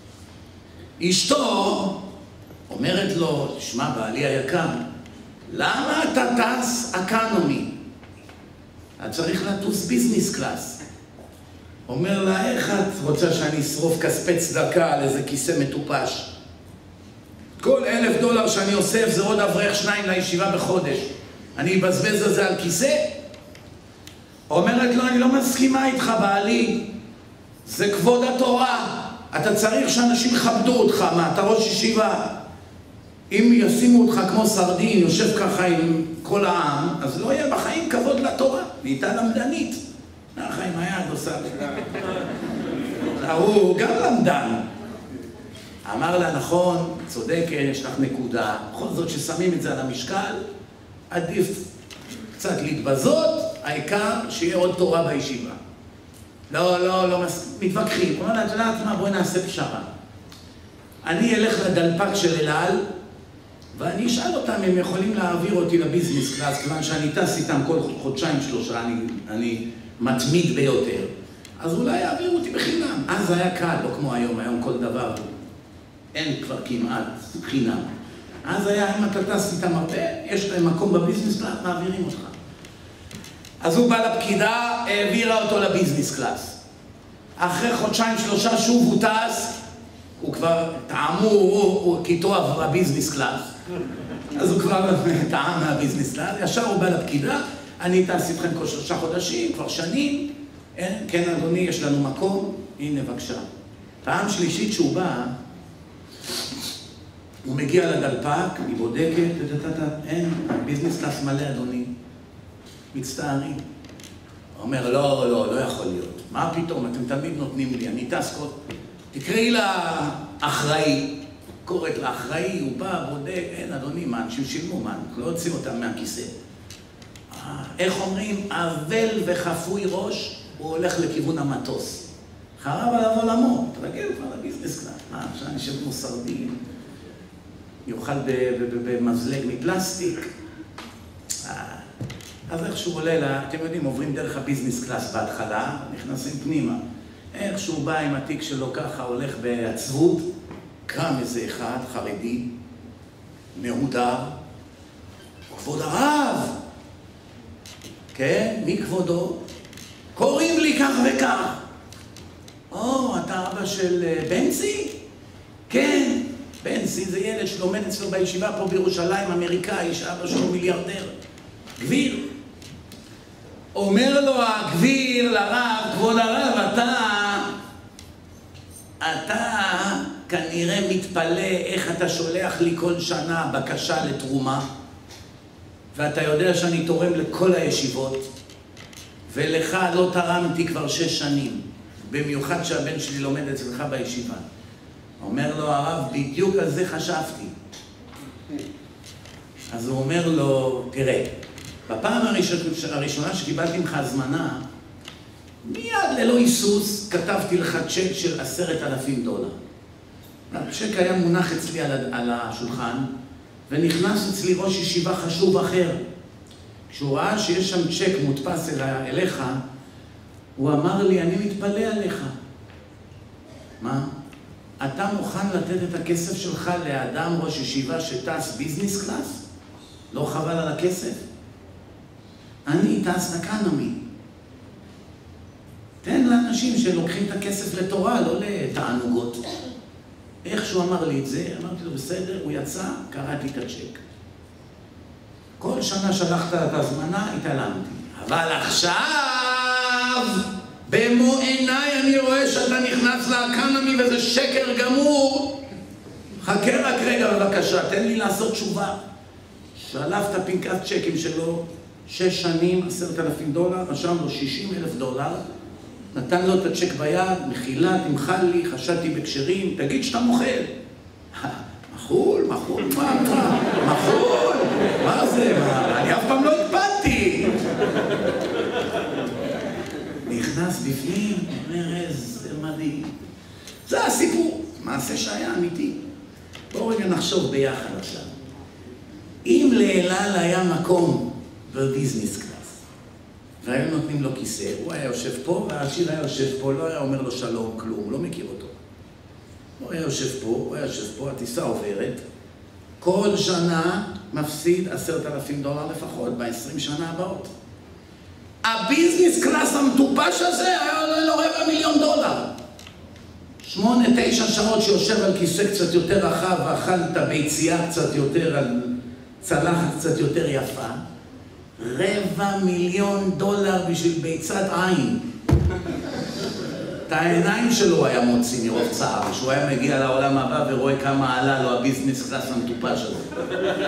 אשתו אומרת לו, תשמע בעלי היקר, למה אתה טס אקונומי? את צריך לטוס ביזנס קלאס. אומר לה, איך את רוצה שאני אשרוף כספי צדקה על איזה כיסא מטופש? כל אלף דולר שאני אוסף זה עוד אברך שניים לישיבה בחודש. אני אבזבז על זה על כיסא? אומרת לו, אני לא מסכימה איתך בעלי. זה כבוד התורה. אתה צריך שאנשים יכבדו אותך. מה, אתה ראש ישיבה? אם ישימו אותך כמו סרדין, יושב ככה עם כל העם, אז לא יהיה בחיים כבוד לתורה. נהייתה למדנית. החיים היד עושה. הוא גם למדן. אמר לה, נכון, צודקת, יש לך נקודה. בכל זאת ששמים את זה על המשקל, עדיף קצת להתבזות, העיקר שיהיה עוד תורה בישיבה. לא, לא, לא, מתווכחים. הוא אומר לה, את יודעת מה, בואי נעשה פשרה. אני אלך לדלפק של אלעל, ואני אשאל אותם אם הם יכולים להעביר אותי לביזנס קלאס, כיוון שאני טס איתם כל חודשיים שלושה, אני, אני מתמיד ביותר. אז אולי יעבירו אותי בחינם. אז היה קל, לא כמו היום, היום כל דבר, אין כבר כמעט חינם. אז היה, אם אתה טס איתם הרבה, יש להם מקום בביזנס קלאס, מעבירים אותך. אז הוא בא לפקידה, העבירה אותו לביזנס קלאס. אחרי חודשיים שלושה שוב הוא טס, הוא כבר טעמו, הוא כיתו בביזנס קלאס. אז הוא כבר טעם מהביזנס קלאס, ישר הוא בא לפקידה, אני טס איתכם כל שלושה חודשים, כבר שנים, כן אדוני, יש לנו מקום, הנה בבקשה. פעם שלישית שהוא בא, הוא מגיע לדלפק, היא בודקת, אין, הביזנס קלאס מלא אדוני, מצטערים. הוא אומר, לא, לא, לא יכול להיות. מה פתאום, אתם תמיד נותנים לי, אני טס כל... תקראי לאחראי, קוראת לאחראי, הוא בא, בודק, אין אדוני, מה, אנשים שילמו, מה, לא הוציאו אותם מהכיסא. איך אומרים, אבל וחפוי ראש, הוא הולך לכיוון המטוס. חרב עליו עולמו, תרגל כבר לביזנס קלאס. מה, עכשיו אני שב כמו סרדין. יאכל במזלג מפלסטיק. אז איך שהוא עולה לה, אתם יודעים, עוברים דרך הביזנס קלאס בהתחלה, נכנסים פנימה. איך שהוא בא עם התיק שלו ככה, הולך בעצבות, קם איזה אחד חרדי, מהודר, כבוד הרב. כן, מי כבודו? קוראים לי כך וכך. או, אתה אבא של בנצי? כן, בנצי זה ילד שלומד אצלו בישיבה פה בירושלים, אמריקאי, שאבא שלו מיליארדר. גביר. אומר לו הגביר לרב, כבוד הרב, אתה, אתה כנראה מתפלא איך אתה שולח לי כל שנה בקשה לתרומה, ואתה יודע שאני תורם לכל הישיבות, ולך לא תרמתי כבר שש שנים, במיוחד שהבן שלי לומד אצלך בישיבה. אומר לו הרב, בדיוק על זה חשבתי. אז הוא אומר לו, תראה, בפעם הראשונה שקיבלתי ממך הזמנה, מיד ללא היסוס כתבתי לך צ'ק של עשרת אלפים דולר. הצ'ק היה מונח אצלי על השולחן, ונכנס אצלי ראש ישיבה חשוב אחר. כשהוא ראה שיש שם צ'ק מודפס אליך, הוא אמר לי, אני מתפלא עליך. מה? אתה מוכן לתת את הכסף שלך לאדם ראש ישיבה שטס ביזנס קלאס? לא חבל על הכסף? אני טס לקנמי. תן לאנשים שלוקחים את הכסף לתורה, לא לתענוגות. איך שהוא אמר לי את זה, אמרתי לו, בסדר, הוא יצא, קראתי את הצ'ק. כל שנה שלחת את הזמנה, התעלמתי. אבל עכשיו, במו עיניי אני רואה שאתה נכנס לאקנמי וזה שקר גמור. חכה רק רגע בבקשה, תן לי לעשות תשובה. שלף את הפנקס צ'קים שלו, שש שנים, עשרת אלפים דולר, רשם לו שישים אלף דולר, נתן לו את הצ'ק ביד, מחילה, תמחל לי, חשדתי בקשרים, תגיד שאתה מוכל. מחול, מחול, מה, מה, מחול, מה זה, מה, אני אף פעם לא הקפדתי. נכנס בפנים, אומר, איזה מדהים. זה הסיפור, מעשה שהיה אמיתי. בואו רגע נחשוב ביחד עכשיו. אם לאלעל היה מקום בביזנס קלאס, והיו נותנים לו כיסא, הוא היה יושב פה, והעשיר היה יושב פה, לא היה אומר לו שלום, כלום, לא מכיר אותו. הוא היה יושב פה, הוא היה יושב פה, הטיסה עוברת, כל שנה מפסיד עשרת אלפים דולר לפחות, ב-עשרים שנה הבאות. הביזנס קלאס המטופש הזה היה עולה לו רבע מיליון דולר. שמונה, תשע שעות שיושב על כיסא קצת יותר רחב, ואכל את הביצייה קצת יותר, על צלחת קצת יותר יפה, רבע מיליון דולר בשביל ביצת עין. את העיניים שלו היה מוציא מרוב צער, שהוא היה מגיע לעולם הבא ורואה כמה עלה לו הביזנס קלאס המטופש הזה.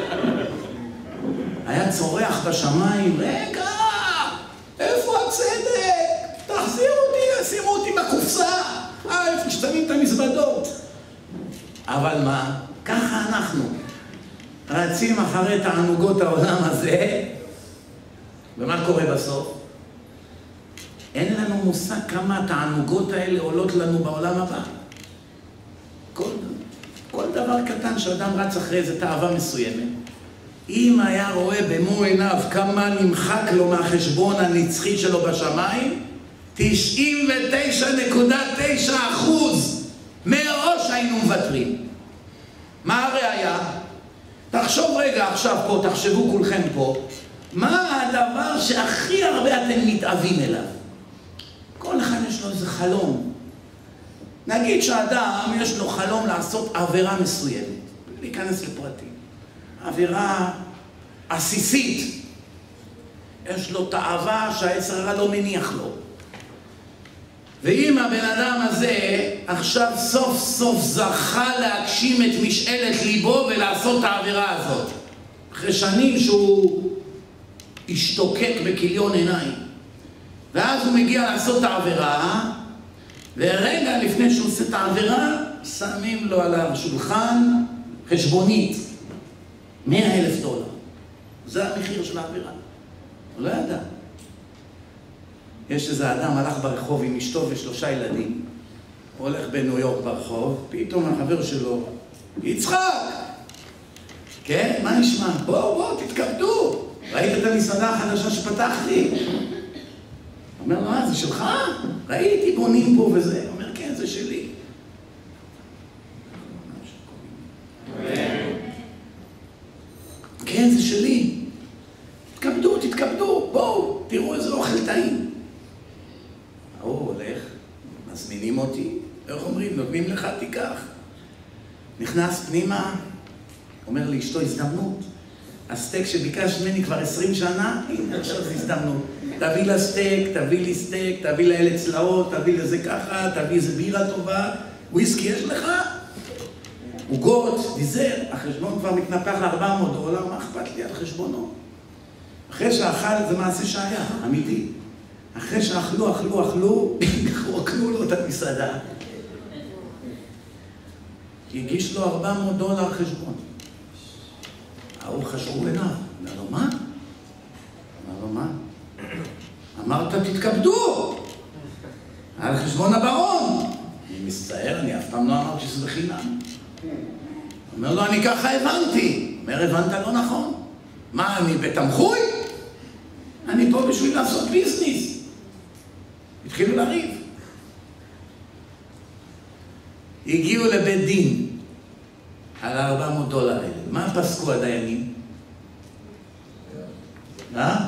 היה צורח בשמיים, רגע, איפה הצדק? תחזיר אותי, שימו אותי בקופסה. אה, איפה שתמים את המזוודות. אבל מה? ככה אנחנו רצים אחרי תענוגות העולם הזה, ומה קורה בסוף? אין לנו מושג כמה התענוגות האלה עולות לנו בעולם הבא. כל, כל דבר קטן שאדם רץ אחרי איזו תאווה מסוימת, אם היה רואה במו עיניו כמה נמחק לו מהחשבון הנצחי שלו בשמיים, תשעים ותשע נקודה תשע אחוז מראש היינו מוותרים. מה הראיה? תחשוב רגע עכשיו פה, תחשבו כולכם פה, מה הדבר שהכי הרבה אתם מתאבים אליו? כל אחד יש לו איזה חלום. נגיד שאדם יש לו חלום לעשות עבירה מסוימת, להיכנס לפרטים. עבירה עסיסית. יש לו תאווה שהיצר הרע לא מניח לו. ואם הבן אדם הזה עכשיו סוף סוף זכה להגשים את משאלת ליבו ולעשות את העבירה הזאת, אחרי שנים שהוא השתוקק בכיליון עיניים, ואז הוא מגיע לעשות את העבירה, ורגע לפני שהוא עושה את העבירה, שמים לו על השולחן חשבונית, מאה אלף דולר. זה המחיר של העבירה. הוא לא ידע. יש איזה אדם הלך ברחוב עם אשתו ושלושה ילדים, הוא הולך בניו יורק ברחוב, פתאום החבר שלו, יצחק, כן? מה נשמע? בואו, בואו, תתכבדו. ראית את המסעדה החדשה שפתחתי? אומר לו, אה, זה שלך? ראיתי, בונים פה וזה. אומר, כן, זה שלי. כן, זה שלי. תתכבדו, תתכבדו, בואו, תראו איזה אוכל טעים. הוא הולך, מזמינים אותי, איך אומרים, נותנים לך, תיקח. נכנס פנימה, אומר לי, אשתו, הזדמנות. הסטייק שביקש ממני כבר עשרים שנה, הנה, עכשיו זה הזדמנות. תביא לה סטייק, תביא לי סטייק, תביא לה אלה צלעות, תביא לזה ככה, תביא איזה בירה טובה. וויסקי יש לך? עוגות, דיזר, החשבון כבר מתנפח ל-ארבע מאות דולר, מה אכפת לי על חשבונו? אחרי שאכל, זה מעשה שהיה, אמיתי. אחרי שאכלו, אכלו, אכלו, רוקנו לו את המסעדה. הגיש לו ארבע מאות דולר חשבון. ההוא חשבו אליו. אמר לו, מה? אמר לו, מה? אמרת, תתכבדו! על חשבון הברון. אני מצטער, אני אף פעם לא אמרתי שזה חינם. אומר לו, אני ככה הבנתי. אומר, הבנת לא נכון. מה, אני בתמחוי? אני פה בשביל לעשות ביזניס. התחילו לריב. הגיעו לבית דין על ארבע מאות דולר האלה. מה פסקו הדיינים? אה?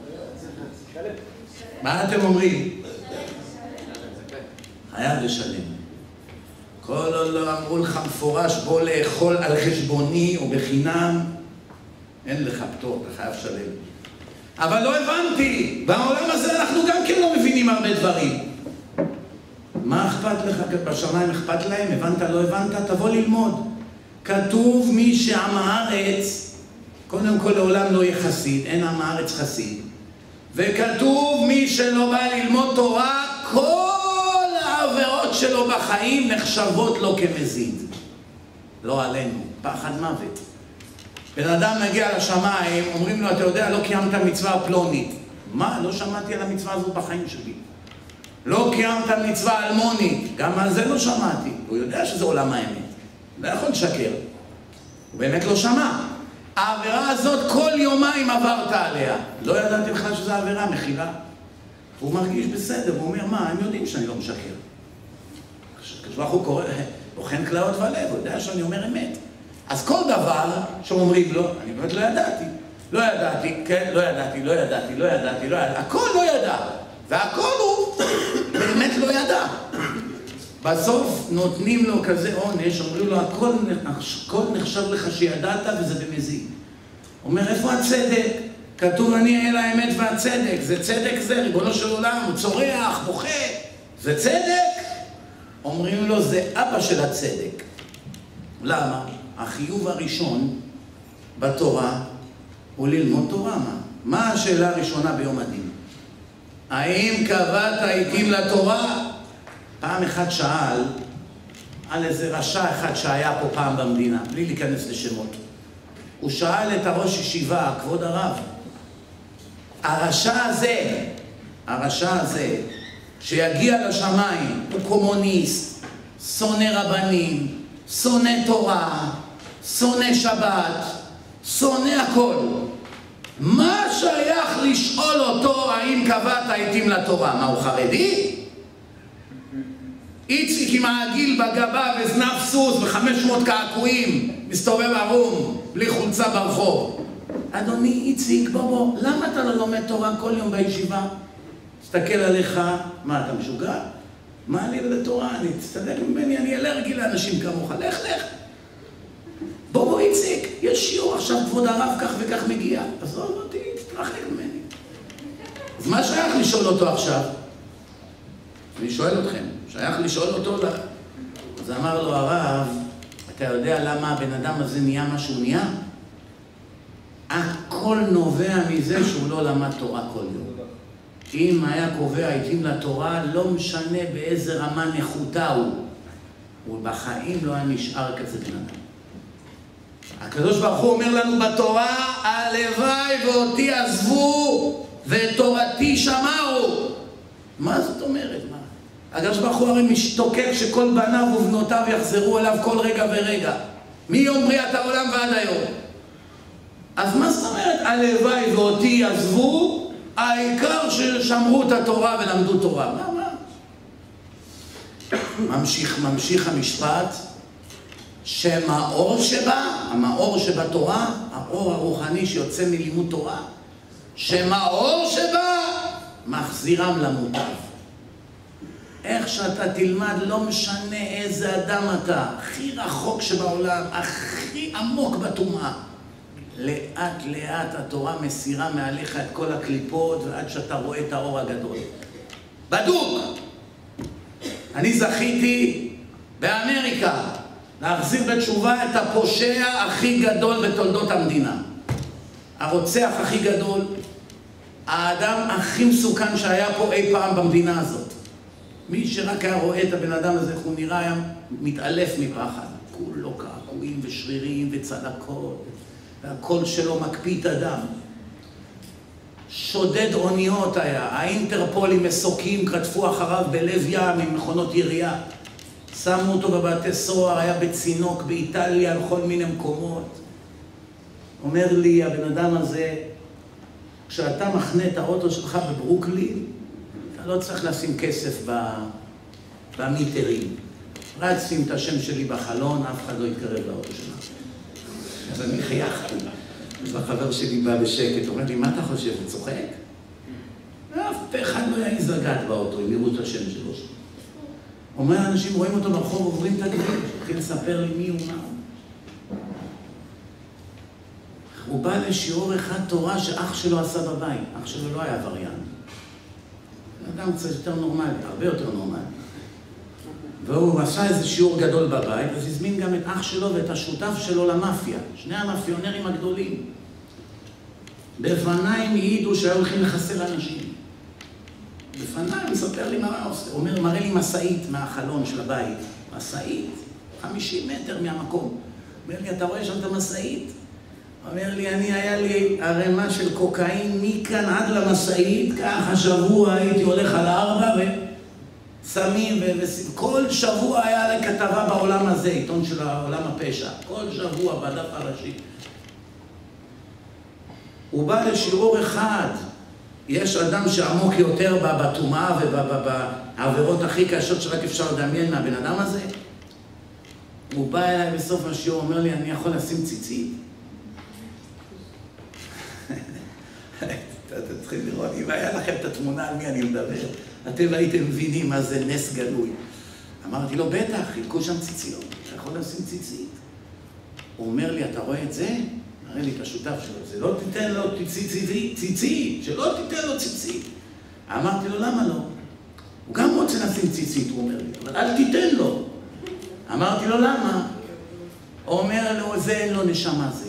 מה אתם אומרים? חייב לשלם. כל עוד לא אמרו לך מפורש, בוא לאכול על חשבוני או בחינם, אין לך פטור, אתה חייב לשלם. אבל לא הבנתי, בעולם הזה אנחנו גם כן לא מבינים הרבה דברים. מה אכפת לך? בשמיים אכפת להם? הבנת, לא הבנת? תבוא ללמוד. כתוב מי שעם הארץ, קודם כל לעולם לא יהיה חסיד, אין עם הארץ חסיד. וכתוב מי שלא בא ללמוד תורה, כל העבירות שלו בחיים נחשבות לו כמזיד. לא עלינו, פחד מוות. בן אדם מגיע לשמיים, אומרים לו, אתה יודע, לא קיימת מצווה פלונית. מה? לא שמעתי על המצווה הזאת בחיים שלי. לא קיימת מצווה אלמונית, גם על זה לא שמעתי. הוא יודע שזה עולם האמת. לא יכול לשקר. הוא באמת לא שמע. העבירה הזאת כל יומיים עברת עליה. לא ידעתי בכלל שזו עבירה, מחילה. הוא מרגיש בסדר, הוא אומר, מה, הם יודעים שאני לא משקר. כשברוך הוא קורא, בוחן כלאות ולב, הוא יודע שאני אומר אמת. אז כל דבר שאומרים לו, אני באמת לא ידעתי. לא ידעתי, כן, לא ידעתי, לא ידעתי, לא ידעתי, לא ידעתי. הכל לא ידע. והכל הוא באמת לא ידע. בסוף נותנים לו כזה עונש, אומרים לו, הכל, הכל נחשב לך שידעת וזה במזיד. אומר, איפה הצדק? כתוב, אני אל האמת והצדק. זה צדק זה, ריבונו של עולם, הוא צורח, בוכה. זה צדק? אומרים לו, זה אבא של הצדק. למה? החיוב הראשון בתורה הוא ללמוד תורה. מה? מה השאלה הראשונה ביום הדין? האם קבעת עיתים לתורה? פעם אחד שאל על איזה רשע אחד שהיה פה פעם במדינה, בלי להיכנס לשמות. הוא שאל את הראש ישיבה, כבוד הרב, הרשע הזה, הרשע הזה, שיגיע לשמיים, הוא קומוניסט, שונא רבנים, שונא תורה, שונא שבת, שונא הכל. מה שייך לשאול אותו האם קבעת עיתים לתורה? מה, הוא חרדי? איציק עם העגיל בגבה וזנב סוס וחמש מאות קעקועים מסתובב ערום בלי חולצה ברחוב. אדוני איציק, בוא בוא, למה אתה לא לומד תורה כל יום בישיבה? תסתכל עליך, מה, אתה משוגע? מה אני לתורה? אני תסתדק ממני, אני אלרגי לאנשים כמוך, לך לך. בוא בוא איציק, יש שיעור עכשיו כבוד הרב כך וכך מגיע. אז לא אותי, תתרחק ממני. אז מה שייך לשאול אותו עכשיו? אני שואל אתכם, שייך לשאול אותו? אז אמר לו הרב, אתה יודע למה הבן אדם הזה נהיה מה שהוא נהיה? הכל נובע מזה שהוא לא למד תורה כל יום. אם היה קובע עיתים לתורה, לא משנה באיזה רמה נחותה הוא. הוא בחיים לא היה נשאר כזה בן אדם. הקדוש ברוך הוא אומר לנו בתורה, הלוואי ואותי עזבו ותורתי שמרו. מה זאת אומרת? מה? הקדוש ברוך הוא הרי משתוקק שכל בניו ובנותיו יחזרו אליו כל רגע ורגע. מיום בריאת העולם ועד היום. אז מה זאת אומרת, הלוואי ואותי עזבו, העיקר ששמרו את התורה ולמדו תורה? מה, מה? ממשיך, ממשיך המשפט, שמאור שבה, המאור שבתורה, האור הרוחני שיוצא מלימוד תורה, שמאור שבה מחזירם למוטב. איך שאתה תלמד, לא משנה איזה אדם אתה, הכי רחוק שבעולם, הכי עמוק בטומאה, לאט לאט התורה מסירה מעליך את כל הקליפות ועד שאתה רואה את האור הגדול. בדוק! אני זכיתי באמריקה להחזיר בתשובה את הפושע הכי גדול בתולדות המדינה. הרוצח הכי גדול, האדם הכי מסוכן שהיה פה אי פעם במדינה הזאת. מי שרק היה רואה את הבן אדם הזה, הוא נראה היה מתעלף מפחד. כולו קעקועים ושרירים וצלקות, והקול שלו מקפיא את הדם. שודד אוניות היה, האינטרפולים מסוקים כתפו אחריו בלב ים עם מכונות ירייה. שמו אותו בבתי סוהר, היה בצינוק באיטליה, בכל מיני מקומות. אומר לי, הבן אדם הזה, כשאתה מחנה את האוטו שלך בברוקלין, אתה לא צריך לשים כסף במיטרים. רק שים את השם שלי בחלון, אף אחד לא יתקרב לאוטו שלך. אז אני חייכתי. אז החבר שלי בא בשקט, אומר לי, מה אתה חושב? הוא צוחק? אף אחד לא יעיז לגעת באוטו, אם יראו את השם שלו. אומר, אנשים רואים אותו ברחוב, עוברים את הכביש, התחיל לספר לי מי הוא מה. הוא בא לשיעור אחד תורה שאח שלו עשה בבית. אח שלו לא היה עבריין. אדם קצת יותר נורמלי, הרבה יותר נורמלי. והוא עשה איזה שיעור גדול בבית, אז הזמין גם את אח שלו ואת השותף שלו למאפיה. שני המאפיונרים הגדולים. בפניי העידו שהיו הולכים לחסל אנשים. בפניי, מספר לי מה הוא עושה. הוא אומר, מראה לי מסעית מהחלון של הבית. מסעית, חמישים מטר מהמקום. אומר לי, אתה רואה שם את המסעית? אומר לי, אני היה לי הרמה של קוקאין מכאן עד למסעית, ככה שבוע הייתי הולך על הארבע וסמים, וכל שבוע היה לי כתבה בעולם הזה, עיתון של העולם הפשע, כל שבוע בדף הראשי. הוא בא לשיעור אחד, יש אדם שעמוק יותר בטומאה ובעבירות הכי קשות שרק אפשר לדמיין מהבן אדם הזה. הוא בא אליי בסוף השיעור, אומר לי, אני יכול לשים ציצית? אתם צריכים לראות, אם היה לכם את התמונה על מי אני מדבר, אתם הייתם מבינים מה זה נס גלוי. אמרתי לו, בטח, חילקו שם ציציות, אתה יכול לשים ציצית. הוא אומר לי, אתה רואה את זה? מראה לי את השותף שלו, זה לא תיתן לו ציצית, ציצית, שלא תיתן לו ציצית. אמרתי לו, למה לא? הוא גם רוצה לשים ציצית, הוא אומר לי, אבל אל תיתן לו. אמרתי לו, למה? הוא אומר לו, זה אין לו נשמה זה.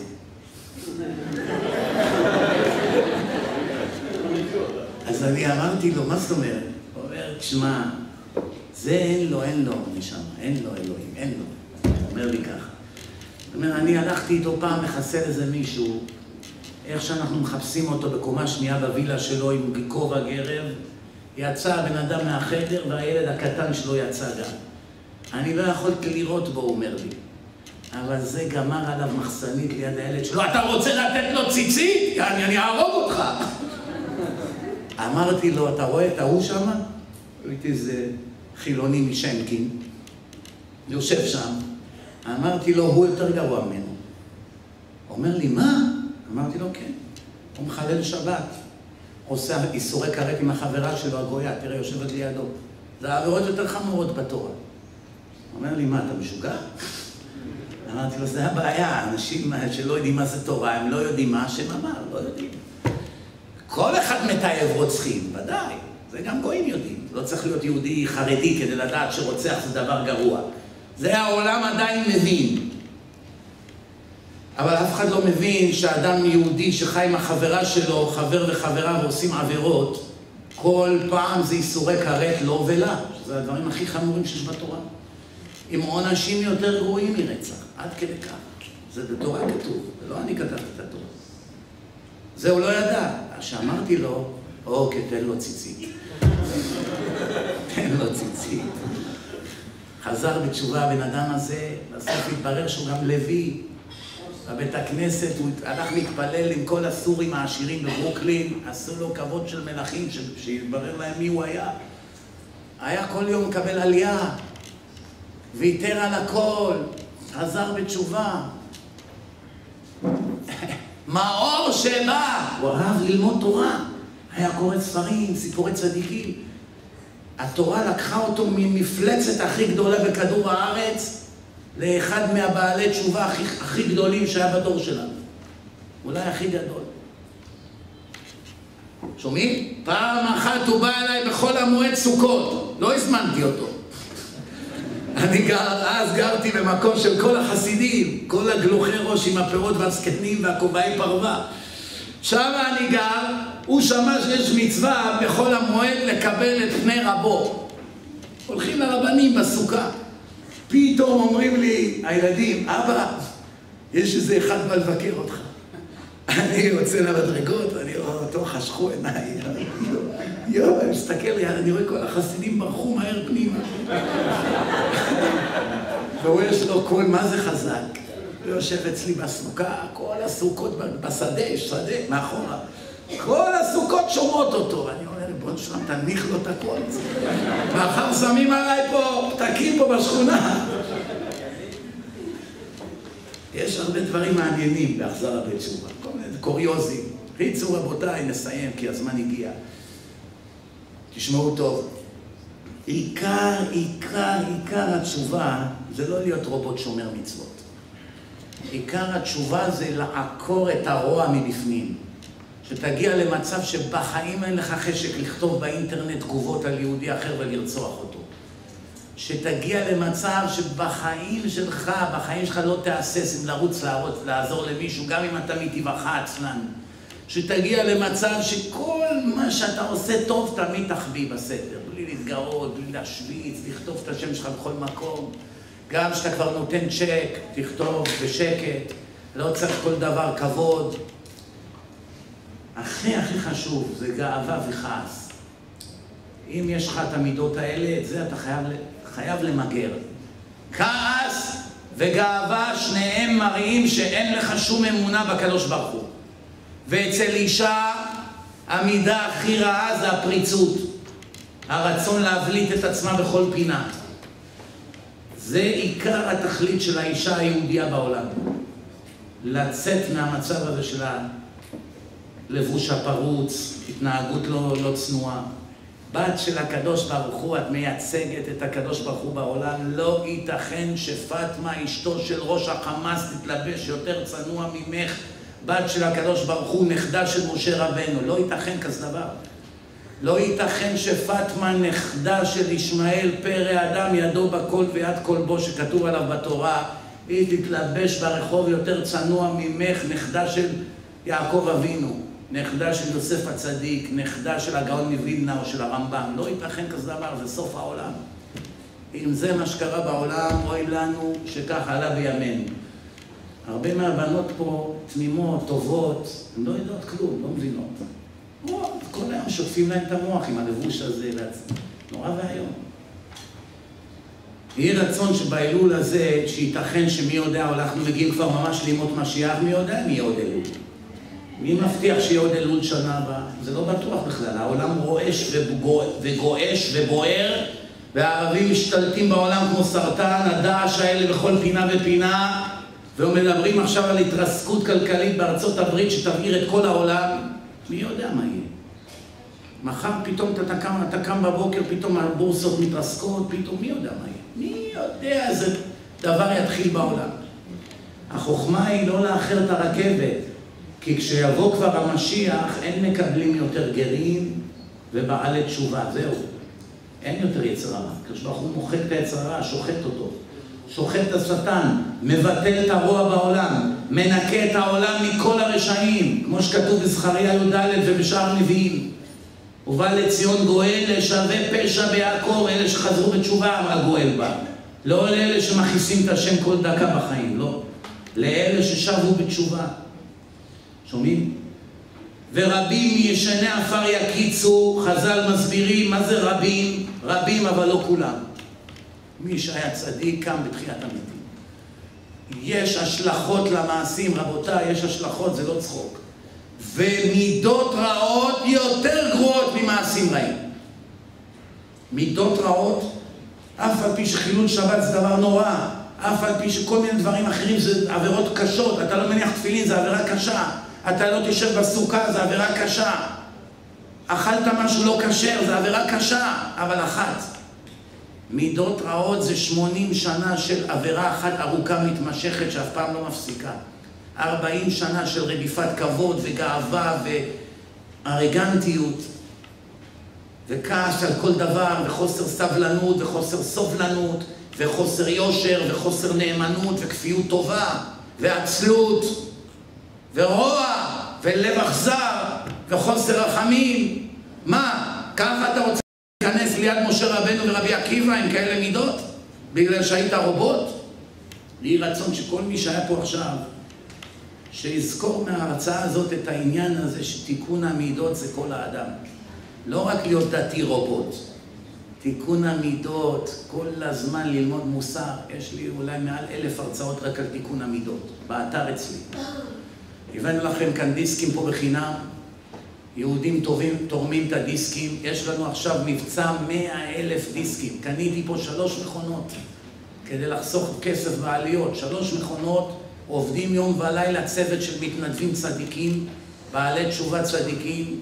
אז אני אמרתי לו, מה זאת אומרת? הוא אומר, תשמע, זה אין לו, אין לו נשמה, אין לו אלוהים, אין לו. הוא אומר לי ככה. זאת אומרת, אני הלכתי איתו פעם לחסל איזה מישהו, איך שאנחנו מחפשים אותו בקומה שנייה בווילה שלו עם כובע גרב, יצא הבן אדם מהחדר והילד הקטן שלו יצא גם. אני לא יכולתי לראות בו, הוא אומר לי. אבל זה גמר עליו מחסנית ליד הילד שלו. אתה רוצה לתת לו ציצית? אני, אני אהרוג אותך. אמרתי לו, אתה רואה את ההוא שם? ראיתי איזה חילוני משנקין. יושב שם. אמרתי לו, הוא יותר גרוע ממנו. הוא אומר לי, מה? אמרתי לו, כן. הוא מחלל שבת. עושה איסורי כרת עם החברה שלו, הגויה. תראה, יושבת לידו. זה העבירות יותר חמורות בתורה. הוא אומר לי, מה, אתה משוגע? אמרתי לו, זה הבעיה. אנשים שלא יודעים מה זה תורה, הם לא יודעים מה השם אמר, לא יודעים. כל אחד מתאהב רוצחים, ודאי. זה גם גויים יודעים. לא צריך להיות יהודי חרדי כדי לדעת שרוצח זה דבר גרוע. זה העולם עדיין מבין. אבל אף אחד לא מבין שאדם יהודי שחי עם החברה שלו, חבר וחברה ועושים עבירות, כל פעם זה איסורי כרת לא ולה. שזה הדברים הכי חמורים שיש בתורה. עם עונשים יותר גרועים מרצח. עד כדי כך. זה בתורה כתוב. ולא אני כתבתי את התורה. זה הוא לא ידע. שאמרתי לו, אוקיי, תן לו ציצית. תן לו ציצית. חזר בתשובה הבן אדם הזה, בסוף התברר שהוא גם לוי. בבית הכנסת, הוא הלך להתפלל עם כל הסורים העשירים בברוקלין, עשו לו כבוד של מלכים, שיתברר להם מי הוא היה. היה כל יום מקבל עלייה, ויתר על הכל, חזר בתשובה. מאור שבא, הוא אהב ללמוד תורה, היה קורא ספרים, סיפורי צדיקים. התורה לקחה אותו ממפלצת הכי גדולה בכדור הארץ, לאחד מהבעלי תשובה הכי, הכי גדולים שהיה בדור שלנו. אולי הכי גדול. שומעים? פעם אחת הוא בא אליי בכל המועד סוכות, לא הזמנתי אותו. אני גר, אז גרתי במקום של כל החסידים, כל הגלוחי ראש עם הפירות והזקנים והכובעי פרווה. שם אני גר, הוא שמע שיש מצווה בכל המועד לקבל את פני רבו. הולכים לרבנים בסוכה. פתאום אומרים לי, הילדים, אבא, יש איזה אחד בא לבקר אותך. אני יוצא למדרגות, אני רואה אותו, חשכו עיניי. יואו, אני מסתכל, אני רואה כל החסידים ברחו מהר פנימה. והוא יש לו קול, מה זה חזק? הוא יושב אצלי בסוכה, כל הסוכות בשדה, יש שדה, מאחורה. כל הסוכות שומעות אותו. אני אומר, בוא נשלם, תניח לו את הקול. מאחר שמים עליי פה, פתקים פה בשכונה. יש הרבה דברים מעניינים בהחזר הבית תשובה. כל מיני קוריוזים. חיצו רבותיי, נסיים, כי הזמן הגיע. תשמעו טוב. עיקר, עיקר, עיקר התשובה זה לא להיות רובוט שומר מצוות. עיקר התשובה זה לעקור את הרוע מבפנים. שתגיע למצב שבחיים אין לך חשק לכתוב באינטרנט תגובות על יהודי אחר ולרצוח אותו. שתגיע למצב שבחיים שלך, בחיים שלך לא תאסס אם לרוץ לערוץ, לעזור למישהו, גם אם אתה מטבעך עצלן. שתגיע למצב שכל מה שאתה עושה טוב תמיד תחביא בסתר, בלי להתגאות, בלי להשוויץ, לכתוב את השם שלך בכל מקום. גם שאתה כבר נותן צ'ק, תכתוב בשקט, לא צריך כל דבר כבוד. הכי הכי חשוב זה גאווה וכעס. אם יש לך את המידות האלה, את זה אתה חייב, חייב למגר. כעס וגאווה שניהם מראים שאין לך שום אמונה בקדוש ברוך הוא. ואצל אישה המידה הכי רעה זה הפריצות. הרצון להבליט את עצמה בכל פינה. זה עיקר התכלית של האישה היהודיה בעולם. לצאת מהמצב הזה של הלבוש הפרוץ, התנהגות לא, לא צנועה. בת של הקדוש ברוך הוא, את מייצגת את הקדוש ברוך הוא בעולם. לא ייתכן שפטמה, אשתו של ראש החמאס, תתלבש יותר צנוע ממך. בת של הקדוש ברוך הוא, נכדה של משה רבנו. לא ייתכן כזה דבר. לא ייתכן שפטמה, נכדה של ישמעאל, פרא אדם, ידו בכל ויד כל בו, שכתוב עליו בתורה, היא תתלבש ברחוב יותר צנוע ממך, נכדה של יעקב אבינו, נכדה של יוסף הצדיק, נכדה של הגאון מווילנה או של הרמב"ם. לא ייתכן כזה דבר, זה סוף העולם. אם זה מה שקרה בעולם, אוי לנו שכך עלה בימינו. הרבה מהבנות פה תמימות, טובות, הן לא יודעות כלום, לא מבינות. כל היום שוטפים להם את המוח עם הלבוש הזה, נורא והיום. יהי רצון שבאלול הזה, שייתכן שמי יודע, אנחנו מגיעים כבר ממש לימות משיח, מי יודע מי עוד אלול. מי מבטיח שיהיה עוד אלול שנה הבאה? זה לא בטוח בכלל, העולם רועש וגועש ובוער, והערבים משתלטים בעולם כמו סרטן, הדעש האלה בכל פינה ופינה, ומדברים עכשיו על התרסקות כלכלית בארצות הברית שתבעיר את כל העולם. מי יודע מה יהיה? מחר פתאום אתה קם, אתה קם בבוקר, פתאום הבורסות מתרסקות, פתאום מי יודע מה יהיה? מי יודע איזה דבר יתחיל בעולם? החוכמה היא לא לאחר את הרכבת, כי כשיבוא כבר המשיח אין מקבלים יותר גרים ובעלי תשובה, זהו. אין יותר יצר הרע. כשברוך הוא מוחק את היצר הרע, שוחט אותו. שוחט את השטן, מבטל את הרוע בעולם, מנקה את העולם מכל הרשעים, כמו שכתוב בזכריה י"ד ובשאר הנביאים. ובא לציון גואל לשווה פשע ביעקב, אלה שחזרו בתשובה, הגואל בא. לא לאלה שמכיסים את השם כל דקה בחיים, לא. לאלה ששבו בתשובה. שומעים? ורבים מישני עפר יקיצו, חז"ל מסבירים מה זה רבים, רבים אבל לא כולם. מי שהיה צדיק קם בתחיית המתים. יש השלכות למעשים, רבותיי, יש השלכות, זה לא צחוק. ומידות רעות יותר גרועות ממעשים רעים. מידות רעות, אף על פי שחילול שבת זה דבר נורא, אף על פי שכל מיני דברים אחרים זה עבירות קשות, אתה לא מניח תפילין, זה עבירה קשה, אתה לא תשב בסוכה, זה עבירה קשה, אכלת משהו לא כשר, זה עבירה קשה, אבל אחת. מידות רעות זה שמונים שנה של עבירה אחת ארוכה מתמשכת שאף פעם לא מפסיקה. ארבעים שנה של רדיפת כבוד וגאווה וארגנטיות וכעס על כל דבר וחוסר סבלנות וחוסר סובלנות וחוסר יושר וחוסר נאמנות וכפיות טובה ועצלות ורוע ולב אכזר וחוסר רחמים. מה? ככה אתה רוצה להיכנס ליד משה רבנו ורבי עקיבא עם כאלה מידות? בגלל שהיית רובוט? יהי רצון שכל מי שהיה פה עכשיו שיזכור מההרצאה הזאת את העניין הזה שתיקון המידות זה כל האדם. לא רק להיות דתי רובוט. תיקון המידות, כל הזמן ללמוד מוסר. יש לי אולי מעל אלף הרצאות רק על תיקון המידות, באתר אצלי. הבאנו לכם כאן דיסקים פה בחינם. יהודים טובים תורמים את הדיסקים. יש לנו עכשיו מבצע מאה אלף דיסקים. קניתי פה שלוש מכונות כדי לחסוך כסף בעליות. שלוש מכונות. עובדים יום ולילה צוות של מתנדבים צדיקים, בעלי תשובה צדיקים.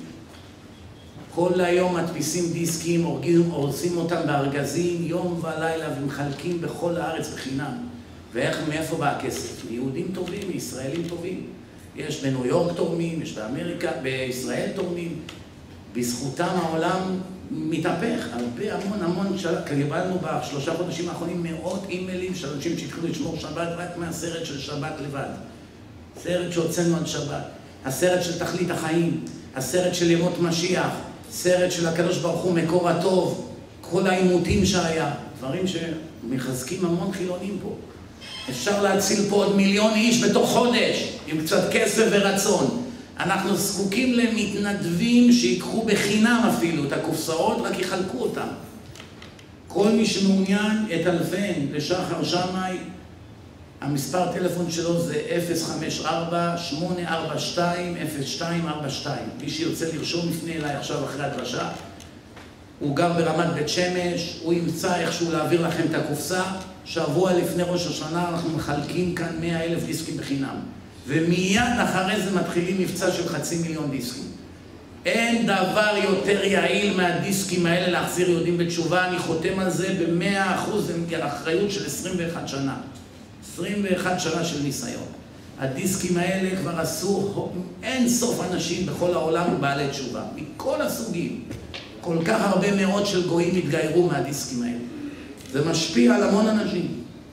כל היום מדפיסים דיסקים, הורסים אותם בארגזים, יום ולילה, ומחלקים בכל הארץ בחינם. ואיך, מאיפה בא הכסף? יהודים טובים, ישראלים טובים. יש בניו יורק תורמים, יש באמריקה, בישראל תורמים. בזכותם העולם מתהפך. הרבה, המון, המון, קיבלנו בשלושה חודשים האחרונים מאות אימיילים של אנשים שהתחילו לשמור שבת רק מהסרט של שבת לבד. סרט שהוצאנו על שבת. הסרט של תכלית החיים, הסרט של ימות משיח, סרט של הקדוש ברוך הוא מקור הטוב, כל העימותים שהיה, דברים שמחזקים המון חילונים פה. אפשר להציל פה עוד מיליון איש בתוך חודש, עם קצת כסף ורצון. אנחנו זקוקים למתנדבים שיקחו בחינם אפילו את הקופסאות, רק יחלקו אותם. כל מי שמעוניין את אלפן לשחר שמאי, המספר טלפון שלו זה אפס חמש ארבע שמונה ארבע שתיים אפס שתיים ארבע שתיים. מי שירצה לרשום לפני אליי עכשיו אחרי הדרשה. הוא גר ברמת בית שמש, הוא ימצא איכשהו להעביר לכם את הקופסה. שבוע לפני ראש השנה אנחנו מחלקים כאן מאה אלף דיסקים בחינם. ומיד אחרי זה מתחילים מבצע של חצי מיליון דיסקים. אין דבר יותר יעיל מהדיסקים האלה להחזיר יהודים בתשובה. אני חותם על זה ב-מאה אחוז אחריות של עשרים ואחת שנה. עשרים ואחת שנה של ניסיון. הדיסקים האלה כבר עשו אין סוף אנשים בכל העולם בעלי תשובה. מכל הסוגים. כל כך הרבה מאות של גויים התגיירו מהדיסקים האלה. זה משפיע על המון אנשים.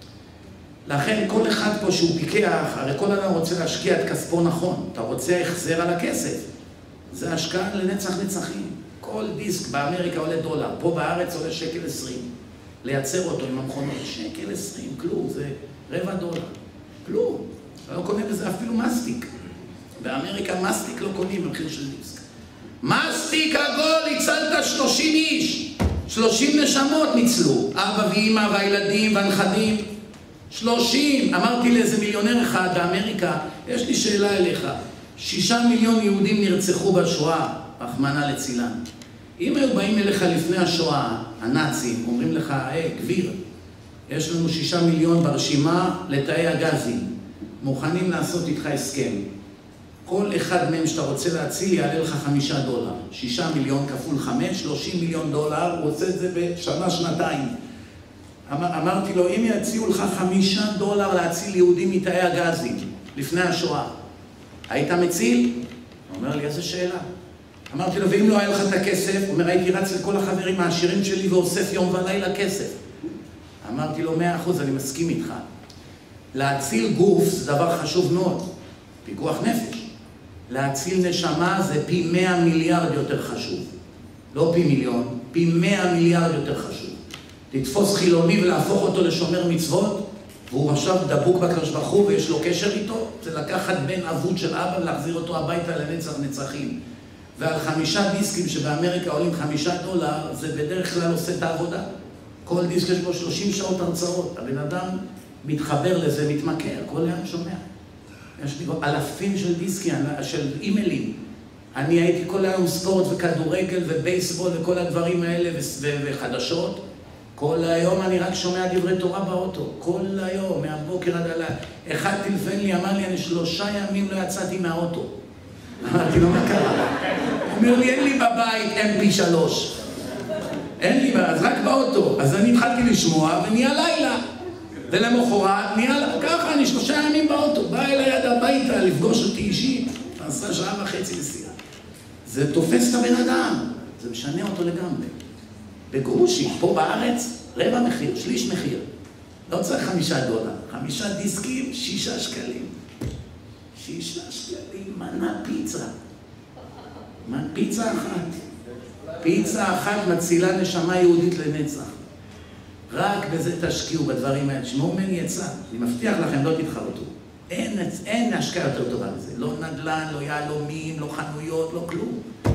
לכן כל אחד פה שהוא פיקח, הרי כל אדם רוצה להשקיע את כספו נכון. אתה רוצה החזר על הכסף. זה השקעה לנצח נצחים. כל דיסק באמריקה עולה דולר. פה בארץ עולה שקל עשרים. לייצר אותו עם המכונות. שקל עשרים, כלום. זה רבע דולר. כלום. אתה לא קונה בזה אפילו מסטיק. באמריקה מסטיק לא קונים במחיר של דיסק. מסטיק עגול, הצלת שלושים איש. שלושים נשמות ניצלו. אבא ואמא והילדים והנכדים. שלושים. אמרתי לאיזה מיליונר אחד באמריקה, יש לי שאלה אליך. שישה מיליון יהודים נרצחו בשואה, רחמנא ליצלן. אם היו באים אליך לפני השואה, הנאצים, אומרים לך, היי, גביר, יש לנו שישה מיליון ברשימה לתאי הגזים. מוכנים לעשות איתך הסכם. כל אחד מהם שאתה רוצה להציל יעלה לך חמישה דולר. שישה מיליון כפול חמש, שלושים מיליון דולר, הוא עושה את זה בשנה, שנתיים. אמר, אמרתי לו, אם יציעו לך חמישה דולר להציל יהודים מתאי הגזים, לפני השואה, היית מציל? הוא אומר לי, איזה שאלה. אמרתי לו, ואם לא היה לך את הכסף, הוא אומר, הייתי רץ לכל החברים העשירים שלי ואוסף יום ולילה כסף. אמרתי לו, מאה אחוז, אני מסכים איתך. להציל גוף זה דבר חשוב מאוד, פיקוח נפש. להציל נשמה זה פי מאה מיליארד יותר חשוב. לא פי מיליון, פי מאה מיליארד יותר חשוב. לתפוס חילוני ולהפוך אותו לשומר מצוות, והוא עכשיו דבוק בקדוש ברוך הוא ויש לו קשר איתו, זה לקחת בן אבוד של אבא ולהחזיר אותו הביתה לנצח נצחים. ועל חמישה דיסקים שבאמריקה עולים חמישה דולר, זה בדרך כלל עושה את העבודה. כל דיסק יש בו שלושים שעות הרצאות. הבן אדם מתחבר לזה, מתמכר, כל היום שומע. יש לי אלפים של דיסקים, של אימיילים. אני הייתי כל היום ספורט וכדורגל ובייסבול וכל הדברים האלה וחדשות. כל היום אני רק שומע דברי תורה באוטו. כל היום, מהבוקר עד הלילה. אחד טלפן לי, אמר לי, אני שלושה ימים לא יצאתי מהאוטו. אמרתי לו, מה קרה? אומר לי, אין לי בבית אם פי שלוש. אין לי, אז רק באוטו. אז אני התחלתי לשמוע ונהיה לילה. ולמחרת נהיה ככה, אני שלושה ימים באוטו. בא אליי עד הביתה לפגוש אותי אישית. עשה שעה וחצי נסיעה. זה תופס את הבן אדם. זה משנה אותו לגמרי. בגרושי, פה בארץ, רבע מחיר, שליש מחיר. לא צריך חמישה דולר. חמישה דיסקים, שישה שקלים. שישה שקלים, מנה פיצה. מה? פיצה אחת. פיצה אחת מצילה נשמה יהודית לנצח. רק בזה תשקיעו בדברים האלה. שמעו ממני יצא. אני מבטיח לכם, לא תתחרטו. אין, אין השקעה יותר טובה מזה. לא נדל"ן, לא יהלומים, לא חנויות, לא כלום.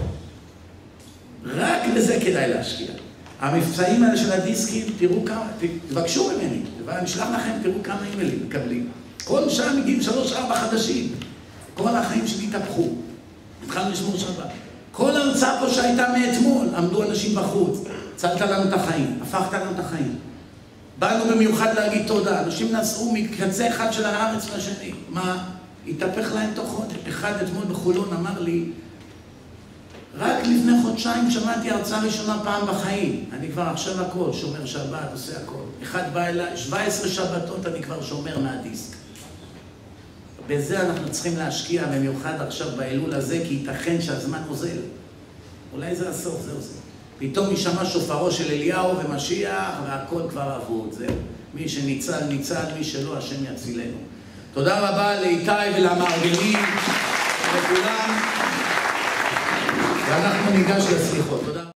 רק בזה כדאי להשקיע. המבצעים האלה של הדיסקים, תראו כמה, תבקשו ממני. אני אשלח לכם, תראו כמה אימיילים מקבלים. כל שעה מגיעים שלוש, ארבע חדשים. כל החיים שלי התהפכו. התחלנו לשמור שבת. כל ההרצאה פה שהייתה מאתמול, עמדו אנשים בחוץ. הצלת לנו את החיים, הפכת לנו את החיים. באנו במיוחד להגיד תודה. אנשים נסעו מקצה אחד של הארץ לשני. מה? התהפך להם תוך חודש. אחד אתמול בחולון אמר לי, רק לפני חודשיים שמעתי הרצאה ראשונה פעם בחיים. אני כבר עכשיו הכל, שומר שבת, עושה הכל. אחד בא אליי, שבע עשרה שבתות אני כבר שומר מהדיסק. בזה אנחנו צריכים להשקיע, במיוחד עכשיו באלול הזה, כי ייתכן שהזמן עוזל. אולי זה הסוף, זהו זה. פתאום יישמע שופרו של אליהו ומשיח, והכל כבר אבוד. זהו. מי שניצל, ניצל, מי שלא, השם יצילנו. תודה רבה לאיתי ולמארגנים, לכולם. ואנחנו ניגש לסליחות. תודה.